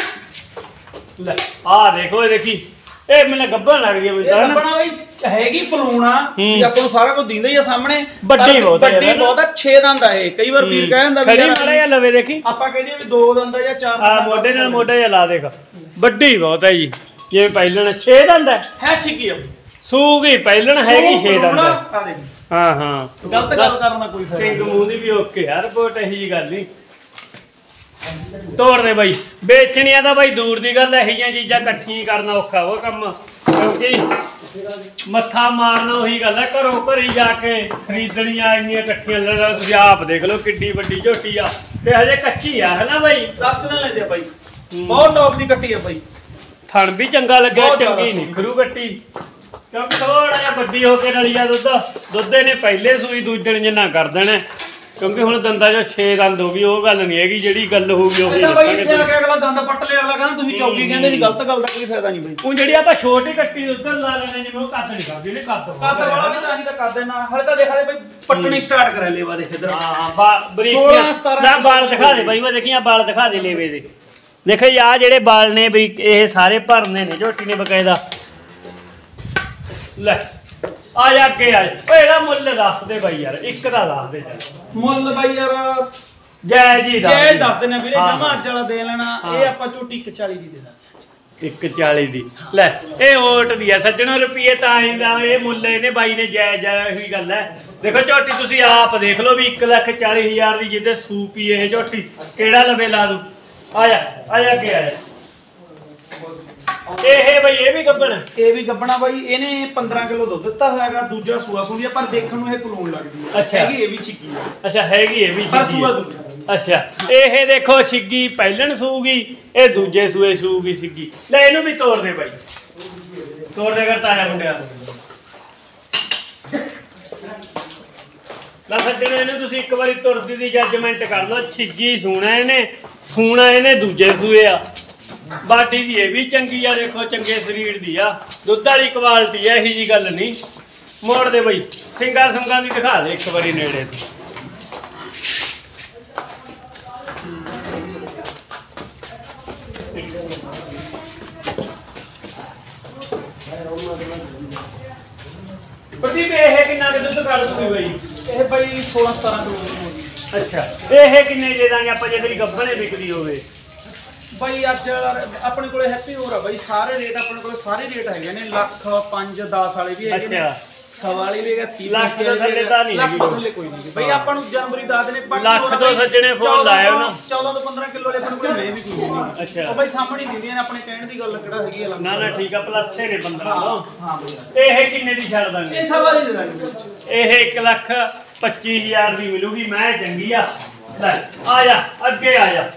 A: ਲੈ ਆਹ ਦੇਖੋ ਇਹ ਦੇਖੀ ਇਹ ਮੈਨੂੰ ਗੱਭਣ ਲੱਗ ਗਈ ਮੈਨੂੰ ਤਾਂ
B: ਗੱਭਣਾ ਬਈ ਹੈਗੀ ਪਲੂਣਾ ਵੀ ਆਪਾਂ ਨੂੰ ਸਾਰਾ ਕੁਝ ਦਿੰਦਾ ਹੀ ਆ ਸਾਹਮਣੇ
A: ਵੱਡੀ ਬਹੁਤ ਹੈ
B: ਵੱਡੀ ਬਹੁਤ ਆ ਛੇ ਦੰਦ ਆ ਇਹ ਕਈ ਵਾਰ ਵੀਰ ਕਹਿ ਦਿੰਦਾ
A: ਵੀ ਖੜੀ ਮਾੜਾ ਜਿਹਾ ਲਵੇ ਦੇਖੀ
B: ਆਪਾਂ ਕਹਿੰਦੇ ਵੀ ਦੋ ਦੰਦ ਆ ਜਾਂ ਚਾਰ ਦੰਦ
A: ਆ ਮੋਢੇ ਨਾਲ ਮੋਢਾ ਜਿਹਾ ਲਾ ਦੇਖ ਵੱਡੀ ਬਹੁਤ ਹੈ ਜੀ ਜਿਵੇਂ ਪਹਿਲਣ ਛੇ ਦੰਦ ਹੈ
B: ਹੈ ਛਿੱਕੀ ਆ
A: ਸੂਗੀ ਪਹਿਲਣ ਹੈਗੀ ਛੇ ਦੰਦ
B: ਆ ਦੇਖ
A: ਹਾਂ ਹਾਂ
B: ਗਲਤ ਗੱਲ ਕਰਨ ਦਾ ਕੋਈ ਫਾਇਦਾ
A: ਸਿੰਘ ਮੂੰਹ ਦੀ ਵੀ ਓਕੇ ਯਾਰ ਰਿਪੋਰਟ ਇਹੀ ਜੀ ਗੱਲ ਨਹੀਂ ਤੋੜ ਦੇ ਬਾਈ ਵੇਚਣੀਆਂ ਤਾਂ ਬਾਈ ਦੂਰ ਦੀ ਗੱਲ ਇਹੋ ਜਿਹੀਆਂ ਚੀਜ਼ਾਂ ਇਕੱਠੀਆਂ ਕਰਨਾ ਔਖਾ ਉਹ ਕੰਮ ਕਿਉਂਕਿ ਮੱਥਾ ਮਾਰਨਾ ਉਹੀ ਗੱਲ ਹੈ ਘਰੋਂ ਘਰੀ ਜਾ ਕੇ ਖਰੀਦਣੀਆਂ ਇੰਨੀਆਂ ਇਕੱਠੀਆਂ ਲੈਣਾ ਤੁਸੀਂ ਆਪ ਦੇਖ ਲਓ ਕਿੱਡੀ ਵੱਡੀ ਝੋਟੀ ਆ ਤੇ ਹਜੇ ਕੱਚੀ ਆ ਹੈ ਨਾ ਬਾਈ
B: ਦਸ ਦਿਨ ਲੈਂਦੇ ਆ ਬਾਈ ਬਹੁਤ ਟੌਪ ਦੀ ਕੱਟੀ ਆ ਬਾਈ
A: ਥਣ ਵੀ ਚੰਗਾ ਲੱਗਿਆ ਚੰਗੀ ਨਹੀਂ ਖਰੂ ਕੱਟੀ ਕਿਉਂਕਿ ਥੋੜਾ ਜਿਹਾ ਵੱਡੀ ਹੋ ਕੇ ਰਲੀ ਆ ਦੁੱਧ ਦੁੱਧੇ ਨੇ ਪਹਿਲੇ ਸੂਈ ਦੂਜਣ ਜਿੰਨਾ ਕਰ ਦੇਣਾ ਕਿਉਂਕਿ ਹੁਣ ਦੰਦਾਂ ਜੋ ਛੇ ਦੰਦ ਹੋ ਗਈ ਉਹ ਗੱਲ ਨਹੀਂ ਹੈਗੀ ਜਿਹੜੀ ਗੱਲ ਹੋਊਗੀ ਉਹ ਹੀ
B: ਦੱਸਾਂਗੇ ਇੱਥੇ ਆ ਕੇ ਅਗਲਾ ਦੰਦ ਪੱਟ ਲਿਆ ਅਗਲਾ ਕਹਿੰਦਾ ਤੁਸੀਂ ਚੌਕੀ ਕਹਿੰਦੇ ਸੀ ਗਲਤ ਗੱਲ ਦਾ ਕੋਈ ਫਾਇਦਾ ਨਹੀਂ ਬਈ
A: ਉਹ ਜਿਹੜੀ ਆਪਾਂ ਛੋਟੀ ਕੱਟੀ ਉੱਧਰ ਲਾ ਲੈਣੇ ਜਿਵੇਂ ਉਹ ਕੱਦ ਨਹੀਂ ਕਰਦੀ ਨੇ ਕੱਦ
B: ਕੱਦ ਵਾਲਾ ਵੀ ਤਾਂ ਅਸੀਂ ਤਾਂ ਕਰ ਦੇਣਾ ਹਲੇ ਤਾਂ ਦੇਖ ਲੈ ਬਈ ਪੱਟਣੀ ਸਟਾਰਟ ਕਰ ਲੇਵਾ ਦੇਖ ਇਧਰ
A: ਹਾਂ ਬਾ ਬਰੀਕ ਨਾ ਬਾਲ ਦਿਖਾ ਦੇ ਬਾਈ ਮੈਂ ਦੇਖੀਆਂ ਬਾਲ ਦਿਖਾ ਦੇ ਲੇਵੇ ਦੇ ਦੇਖੋ ਆ ਜਿਹੜੇ ਬਾਲ ਨੇ ਬਰੀਕ ਇਹ ਸਾਰੇ ਭਰਨੇ ਨੇ ਝੋਟੀ ਨੇ ਬਕਾਇਦਾ ਲੈ ਆ ਜਾ ਕੇ ਆ ਓਏ ਇਹਦਾ ਮੁੱਲ ਦੱਸ ਦੇ ਬਾਈ ਯਾਰ ਇੱਕ ਦਾ ਦੱਸ ਦੇ ਚੱਲ
B: ਮੁੱਲ ਬਾਈ ਯਾਰ
A: ਜੈ ਜੀ ਦਾ
B: ਜੈ ਦੱਸ ਦੇਣਾ ਵੀਰੇ ਜਮਾ ਅੱਜ ਵਾਲਾ ਦੇ ਲੈਣਾ ਇਹ ਆਪਾਂ ਝੋਟੀ ਇੱਕ ਚਾਲੀ ਦੀ ਦੇ ਦਾਂਗੇ
A: ਇੱਕ ਚਾਲੀ ਦੀ ਲੈ ਇਹ ਓਟ ਦੀ ਆ ਸੱਜਣੋ ਰੁਪਏ ਤਾਂ ਹੀ ਦਾ ਇਹ ਮੁੱਲ ਇਹਨੇ ਬਾਈ ਨੇ ਜੈ ਜੈ ਉਹੀ ਗੱਲ ਹੈ ਦੇਖੋ ਝੋਟੀ ਤੁਸੀਂ ਆਪ ਦੇਖ ਲਓ ਵੀ ਇੱਕ ਲੱਖ ਚਾਲੀ ਹਜ਼ਾਰ ਦੀ ਜਿੱਦੇ ਸੂਪੀ ਇਹ ਝੋਟੀ ਕਿਹੜਾ ਲਵੇ ਲਾ ਦੂ ਆ ਜਾ ਆ ਜਾ ਕੇ ਆ ਜਾ ਇਹ ਬਈ ਇਹ ਵੀ ਗੱਬਣ
B: ਇਹ ਵੀ ਗੱਬਣਾ ਬਾਈ ਇਹਨੇ ਪੰਦਰਾਂ ਕਿਲੋ ਦੁੱਧ ਦਿੱਤਾ ਹੋਇਆਗਾ ਦੂਜਾ ਸੂਆ ਸੂਦੀ ਪਰ ਦੇਖਣ ਨੂੰ ਇਹ ਕਲੂਨ ਲੱਗਦੀ ਹੈ
A: ਅੱਛਾ
B: ਹੈਗੀ ਇਹ ਵੀ ਛਿੱਕੀ ਹੈ
A: ਅੱਛਾ ਹੈਗੀ ਇਹ ਵੀ
B: ਪਰ ਸੂਆ ਦੂਜਾ
A: ਅੱਛਾ ਇਹ ਦੇਖੋ ਛਿੱਗੀ ਪਹਿਲਣ ਸੂਗੀ ਇਹ ਦੂਜੇ ਸੂਏ ਸੂਗੀ ਛਿੱਗੀ ਲੈ ਇਹਨੂੰ ਵੀ ਤੋੜ ਦੇ ਬਾਈ ਤੋੜ ਦੇ ਕਰ ਤਾਇਆ ਮੁੰਡਿਆ ਲੈ ਸੱਜਣੋ ਇਹਨੂੰ ਤੁਸੀਂ ਇੱਕ ਵਾਰੀ ਤੁਰਦੀ ਦੀ ਜੱਜਮੈਂਟ ਕਰ ਲਓ ਛਿੱਗੀ ਸੂਣਾ ਇਹਨੇ ਸੂਣਾ ਇਹਨੇ ਦੂਜੇ ਸੂਏ ਆ ਬਾਡੀ ਦੀ ਇਹ ਵੀ ਚੰਗੀ ਆ ਦੇਖੋ ਚੰਗੇ ਸਰੀਰ ਦੀ ਆ ਦੁੱਧ ਵਾਲੀ ਕੁਆਲਿਟੀ ਆ ਇਹੀ ਜੀ ਗੱਲ ਨਹੀਂ ਮੋੜ ਦੇ ਬਈ ਸਿੰਗਾ ਸੰਗਾ ਦੀ ਦਿਖਾ ਦੇ ਇੱਕ ਵਾਰੀ ਨੇੜੇ ਤੋਂ ਪ੍ਰਦੀਪ ਇਹ ਕਿੰਨਾ ਕੁ ਦੁੱਧ ਕੱਢ ਦੂਗੀ ਬਈ
B: ਇਹ ਬਾਈ ਸੋਲਾਂ ਸਤਾਰਾਂ ਕਿਲੋ
A: ਅੱਛਾ ਇਹ ਕਿੰਨੇ ਦੇ ਦਾਂਗੇ ਆਪਾਂ ਜੇ ਤੇਰੀ ਗੱਭਣੇ ਵਿਕਦੀ ਹੋਵੇ
B: ਬਾਈ ਅੱਜ ਆਪਣੇ ਕੋਲੇ ਹੈਪੀ ਹੋਰ ਆ ਬਾਈ ਸਾਰੇ ਰੇਟ ਆਪਣੇ ਕੋਲੇ ਸਾਰੇ ਰੇਟ ਹੈਗੇ ਨੇ ਲੱਖ ਪੰਜ ਦਸ ਵਾਲੇ ਵੀ ਹੈਗੇ ਨੇ ਸਵਾ ਵਾਲੀ ਵੀ ਹੈਗਾ ਤੀਹ
A: ਲੱਖ ਤੋਂ ਥੱਲੇ ਤਾਂ ਨਹੀਂ
B: ਲੱਖ ਤੋਂ ਥੱਲੇ ਕੋਈ ਨਹੀਂ ਬਾਈ ਆਪਾਂ ਨੂੰ ਜਨਵਰੀ ਦੱਸ ਨੇ
A: ਲੱਖ ਤੋਂ ਸੱਜਣੇ ਫੋਨ ਲਾਇਆ ਉਹਨਾਂ
B: ਚੌਦਾਂ ਤੋਂ ਪੰਦਰਾਂ ਕਿਲੋ ਵਾਲੇ ਆਪਣੇ ਕੋਲ ਮੈਂ ਵੀ ਕੋਈ ਨਹੀਂ
A: ਅੱਛਾ
B: ਉਹ ਬਾਈ ਸਾਹਮਣੇ ਦਿੰਦੀਆਂ ਨੇ ਆਪਣੇ ਕਹਿਣ ਦੀ ਗੱਲ ਕਿਹੜਾ ਹੈਗੀ ਆ
A: ਨਾ ਨਾ ਠੀਕ ਆ ਪਲੱਸ ਨੇ ਪੰਦਰਾਂ ਤੋਂ
B: ਹਾਂ ਬਾਈ
A: ਇਹ ਕਿੰਨੇ ਦੀ ਛੱਡ ਦਾਂਗੇ
B: ਇਹ ਸਵਾ ਵਾਲੀ ਦੇ ਦਾਂਗੇ
A: ਇਹ ਇੱਕ ਲੱਖ ਪੱਚੀ ਹਜ਼ਾਰ ਦੀ ਮਿਲੂਗੀ ਮੈਂ ਚੰਗੀ ਆ ਲੈ ਆ ਜਾ ਅੱਗੇ ਆ ਜਾ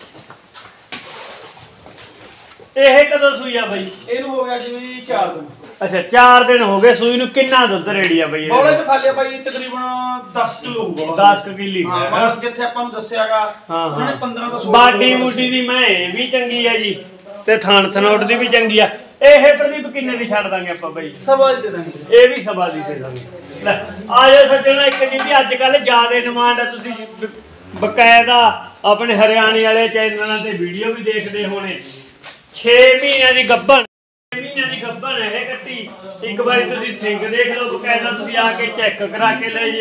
A: ਇਹ ਕਦੋਂ ਸੂਈ ਆ ਬਈ
B: ਇਹਨੂੰ ਹੋ ਗਿਆ ਜਿਵੇਂ ਚਾਰ ਦਿਨ
A: ਅੱਛਾ ਚਾਰ ਦਿਨ ਹੋ ਗਏ ਸੂਈ ਨੂੰ ਕਿੰਨਾ ਦੁੱਧ ਰੇੜੀ ਆ ਬਈ
B: ਬੋਲੇ ਤੇ ਖਾਲਿਆ ਬਾਈ ਤਕਰੀਬਨ ਦਸ ਕਿਲੋ ਹੋਊਗਾ
A: ਦਸ ਕਿਲੀ
B: ਹਾਂ ਜਿੱਥੇ ਆਪਾਂ ਨੂੰ ਦੱਸਿਆਗਾ ਉਹਨਾਂ ਨੇ ਪੰਦਰਾਂ ਤੋਂ ਸੋਲਾਂ
A: ਬਾਡੀ ਮੂਡੀ ਦੀ ਮੈਂ ਇਹ ਵੀ ਚੰਗੀ ਆ ਜੀ ਤੇ ਥਣ ਥਨੋਟ ਦੀ ਵੀ ਚੰਗੀ ਆ ਇਹ ਪ੍ਰਦੀਪ ਕਿੰਨੇ ਦੀ ਛੱਡ ਦਾਂਗੇ ਆਪਾਂ ਬਈ
B: ਸਵਾ ਦੀ ਦੇ ਦਾਂਗੇ
A: ਇਹ ਵੀ ਸਵਾ ਦੀ ਦੇ ਦਾਂਗੇ ਲੈ ਆ ਜਾ ਸੱਜਣਾ ਇੱਕ ਜੀ ਵੀ ਅੱਜ ਕੱਲ ਜ਼ਿਆਦਾ ਡਿਮਾਂਡ ਆ ਤੁਸੀਂ ਬਕਾਇਦਾ ਆਪਣੇ ਹਰਿਆਣੇ ਵਾਲੇ ਚੈਨਲਾਂ ਤੇ ਵੀਡੀਓ ਵੀ ਦੇਖਦੇ ਹੋਣੇ ਛੇ ਮਹੀਨਿਆਂ ਦੀ ਗੱਭਣ ਛੇ ਮਹੀਨਿਆਂ ਦੀ ਗੱਭਣ ਇਹ ਕੱਟੀ ਇੱਕ ਵਾਰੀ ਤੁਸੀਂ ਸਿੰਗ ਦੇਖ ਲਓ ਬਕਾਇਦਾ ਤੁਸੀਂ ਆ ਕੇ ਚੈੱਕ ਕਰਾ ਕੇ ਲੈ ਜਿਓ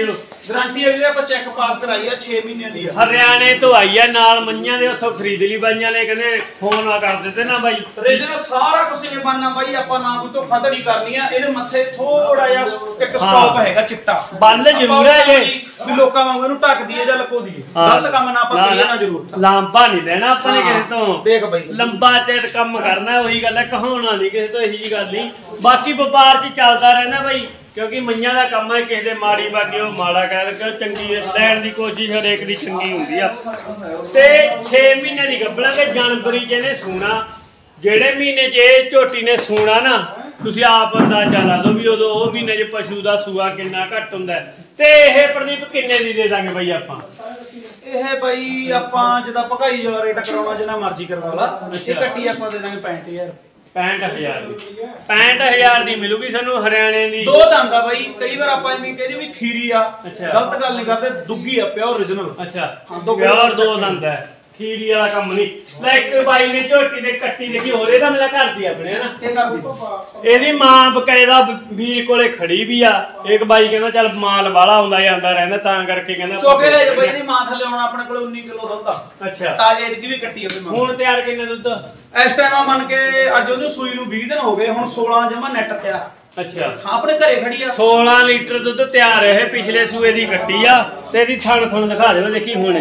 B: ਗਾਰੰਟੀ ਹੈ ਵੀਰੇ ਆਪਾਂ ਚੈੱਕ ਪਾਸ ਕਰਾਈ ਆ ਛੇ ਮਹੀਨੇ ਦੀ ਆ।
A: ਹਰਿਆਣੇ ਤੋਂ ਆਈ ਆ ਨਾਲ ਮੰਨਿਆਂ ਦੇ ਉੱਥੋਂ ਖਰੀਦ ਲਈ ਬਾਈਆਂ ਨੇ ਕਹਿੰਦੇ ਫੋਨ ਆ ਕਰ ਦਿੱਤੇ ਨਾ ਬਾਈ
B: ਰੀਜਨਲ ਸਾਰਾ ਕੁਝ ਇਹ ਬਣਨਾ ਬਾਈ ਆਪਾਂ ਨਾ ਕੋਈ ਤੋਂ ਖਤੜੀ ਕਰਨੀ ਆ। ਇਹਦੇ ਮੱਥੇ ਥੋੜਾ ਜਿਹਾ ਇੱਕ ਸਟਾਪ ਹੈਗਾ ਚਿੱਟਾ
A: ਬੱਲ ਜ਼ਰੂਰ ਹੈ ਇਹ
B: ਵੀ ਲੋਕਾਂ ਵਾਂਗੂ ਇਹਨੂੰ ਢੱਕ ਦਈਏ ਜਾਂ ਲਕੋ ਦਈਏ ਗਲਤ ਕੰਮ ਨਾ ਆਪਾਂ ਕਰੀਏ ਨਾ ਜ਼ਰੂਰ
A: ਲਾਂਭਾ ਨਹੀਂ ਲੈਣਾ ਆਪਾਂ ਨੇ ਕਿਸੇ ਤੋਂ
B: ਦੇਖ ਬਾਈ
A: ਲੰਬਾ ਚਿਰ ਕੰਮ ਕਰਨਾ ਉਹੀ ਗੱਲ ਹੈ ਕਹਾਉਣਾ ਨਹੀਂ ਕਿਸੇ ਤੋਂ ਇਹੀ ਜੀ ਗੱਲ ਨਹੀਂ ਬਾਕੀ ਵਪਾਰ 'ਚ ਚੱਲਦਾ ਰਹਿਣਾ ਬਾਈ ਕਿਉਂਕਿ ਮਈਆਂ ਦਾ ਕੰਮ ਹੈ ਕਿਸੇ ਦੇ ਮਾੜੀ ਬਾਕੀ ਉਹ ਮਾੜਾ ਕਹਿ ਕੇ ਚੰਗੀ ਲੈਣ ਦੀ ਕੋਸ਼ਿਸ਼ ਹਰੇਕ ਦੀ ਚੰਗੀ ਹੁੰਦੀ ਆ ਤੇ ਛੇ ਮਹੀਨੇ ਦੀ ਗੱਭਣਾ ਤੇ ਜਨਵਰੀ 'ਚ ਇਹਨੇ ਸੂਣਾ ਜਿਹੜੇ ਮਹੀਨੇ 'ਚ ਇਹ ਝੋਟੀ ਨੇ ਸੂਣਾ ਨਾ ਤੁਸੀਂ ਆਪ ਅੰਦਾਜ਼ਾ ਲਾ ਲਓ ਵੀ ਉਦੋਂ ਉਹ ਮਹੀਨੇ 'ਚ ਪਸ਼ੂ ਦਾ ਸੂਆ ਕਿੰਨਾ ਘੱਟ ਹੁੰਦਾ ਤੇ ਇਹ ਪ੍ਰਦੀਪ ਕਿੰਨੇ ਦੀ ਦੇ ਦਾਂਗੇ ਬਾਈ ਆਪਾਂ
B: ਇਹ ਬਾਈ ਆਪਾਂ ਜਿਹਦਾ ਭਗਾਈ ਵਾਲਾ ਰੇਟ ਕਰਾਉਣਾ ਜਿੰਨਾ ਮਰਜ਼ੀ ਕਰਵਾ ਲਾ ਇਹ ਕੱਟੀ ਆਪਾਂ ਦੇ ਦਾਂਗੇ ਪੈਂਹਠ ਹਜ਼ਾਰ
A: ਪੈਂਹਠ ਹਜ਼ਾਰ ਦੀ ਪੈਂਹਠ ਹਜ਼ਾਰ ਦੀ ਮਿਲੂਗੀ ਸਾਨੂੰ ਹਰਿਆਣੇ ਦੀ
B: ਦੋ ਦੰਦ ਆ ਬਾਈ ਕਈ ਵਾਰ ਆਪਾਂ ਐਵੇਂ ਕਹਿੰਦੇ ਵੀ ਖੀਰੀ ਆ ਗਲਤ ਗੱਲ ਨਹੀਂ ਕਰਦੇ ਦੁੱਗੀ ਆ ਪਿਓਰ origignal
A: ਅੱਛਾ ਪਿਓਰ ਦੋ ਦੰਦ ਹੈ ਖੀਰੀ ਵਾਲਾ ਕੰਮ ਨਹੀਂ ਲੈ ਇੱਕ ਬਾਈ ਨੇ ਝੋਟੀ ਦੇ ਕੱਟੀ ਦੇਖੀ ਹੋਰ ਇਹਦਾ ਮੇਰਾ ਘਰ ਦੀ ਆਪਣੇ ਹਨਾ
B: ਇਹ ਕਰਦੀ
A: ਇਹਦੀ ਮਾਂ ਬਕਾਇਦਾ ਵੀਰ ਕੋਲੇ ਖੜੀ ਵੀ ਆ ਇੱਕ ਬਾਈ ਕਹਿੰਦਾ ਚੱਲ ਮਾਲ ਵਾਲਾ ਆਉਂਦਾ ਜਾਂਦਾ ਰਹਿੰਦਾ ਤਾਂ ਕਰਕੇ ਕਹਿੰਦਾ
B: ਚੋਕੇ ਲੈ ਜਾ ਬਾਈ ਦੀ ਮਾਂ ਥੱਲੇ ਆਉਣਾ ਆਪਣੇ ਕੋਲ ਉੱਨੀ ਕਿਲੋ ਦੁੱਧ ਆ
A: ਅੱਛਾ
B: ਤਾਜ਼ੇ ਦੀ ਵੀ ਕੱਟੀ ਉਹਦੇ ਮਾਂ
A: ਹੁਣ ਤਿਆਰ ਕਿੰਨੇ ਦੁੱਧ
B: ਇਸ ਟਾਈਮ ਆ ਮੰਨ ਕੇ ਅੱਜ ਉਹਨੂੰ ਸੂਈ ਨੂੰ ਵੀਹ ਦਿਨ ਹੋ ਗਏ ਹੁਣ ਸੋਲਾਂ ਜਮਾ ਨੈਟ ਤਿਆਰ
A: ਅੱਛਾ
B: ਹਾਂ ਆਪਣੇ ਘਰੇ ਖੜੀ ਆ
A: ਸੋਲਾਂ ਲੀਟਰ ਦੁੱਧ ਤਿਆਰ ਹੈ ਪਿਛਲੇ ਸੂਏ ਦੀ ਕੱਟੀ ਆ ਤੇ ਇਹਦੀ ਥਣ ਥਣ ਦਿਖਾ ਦਿਓ ਦੇਖੀ ਹੁਣ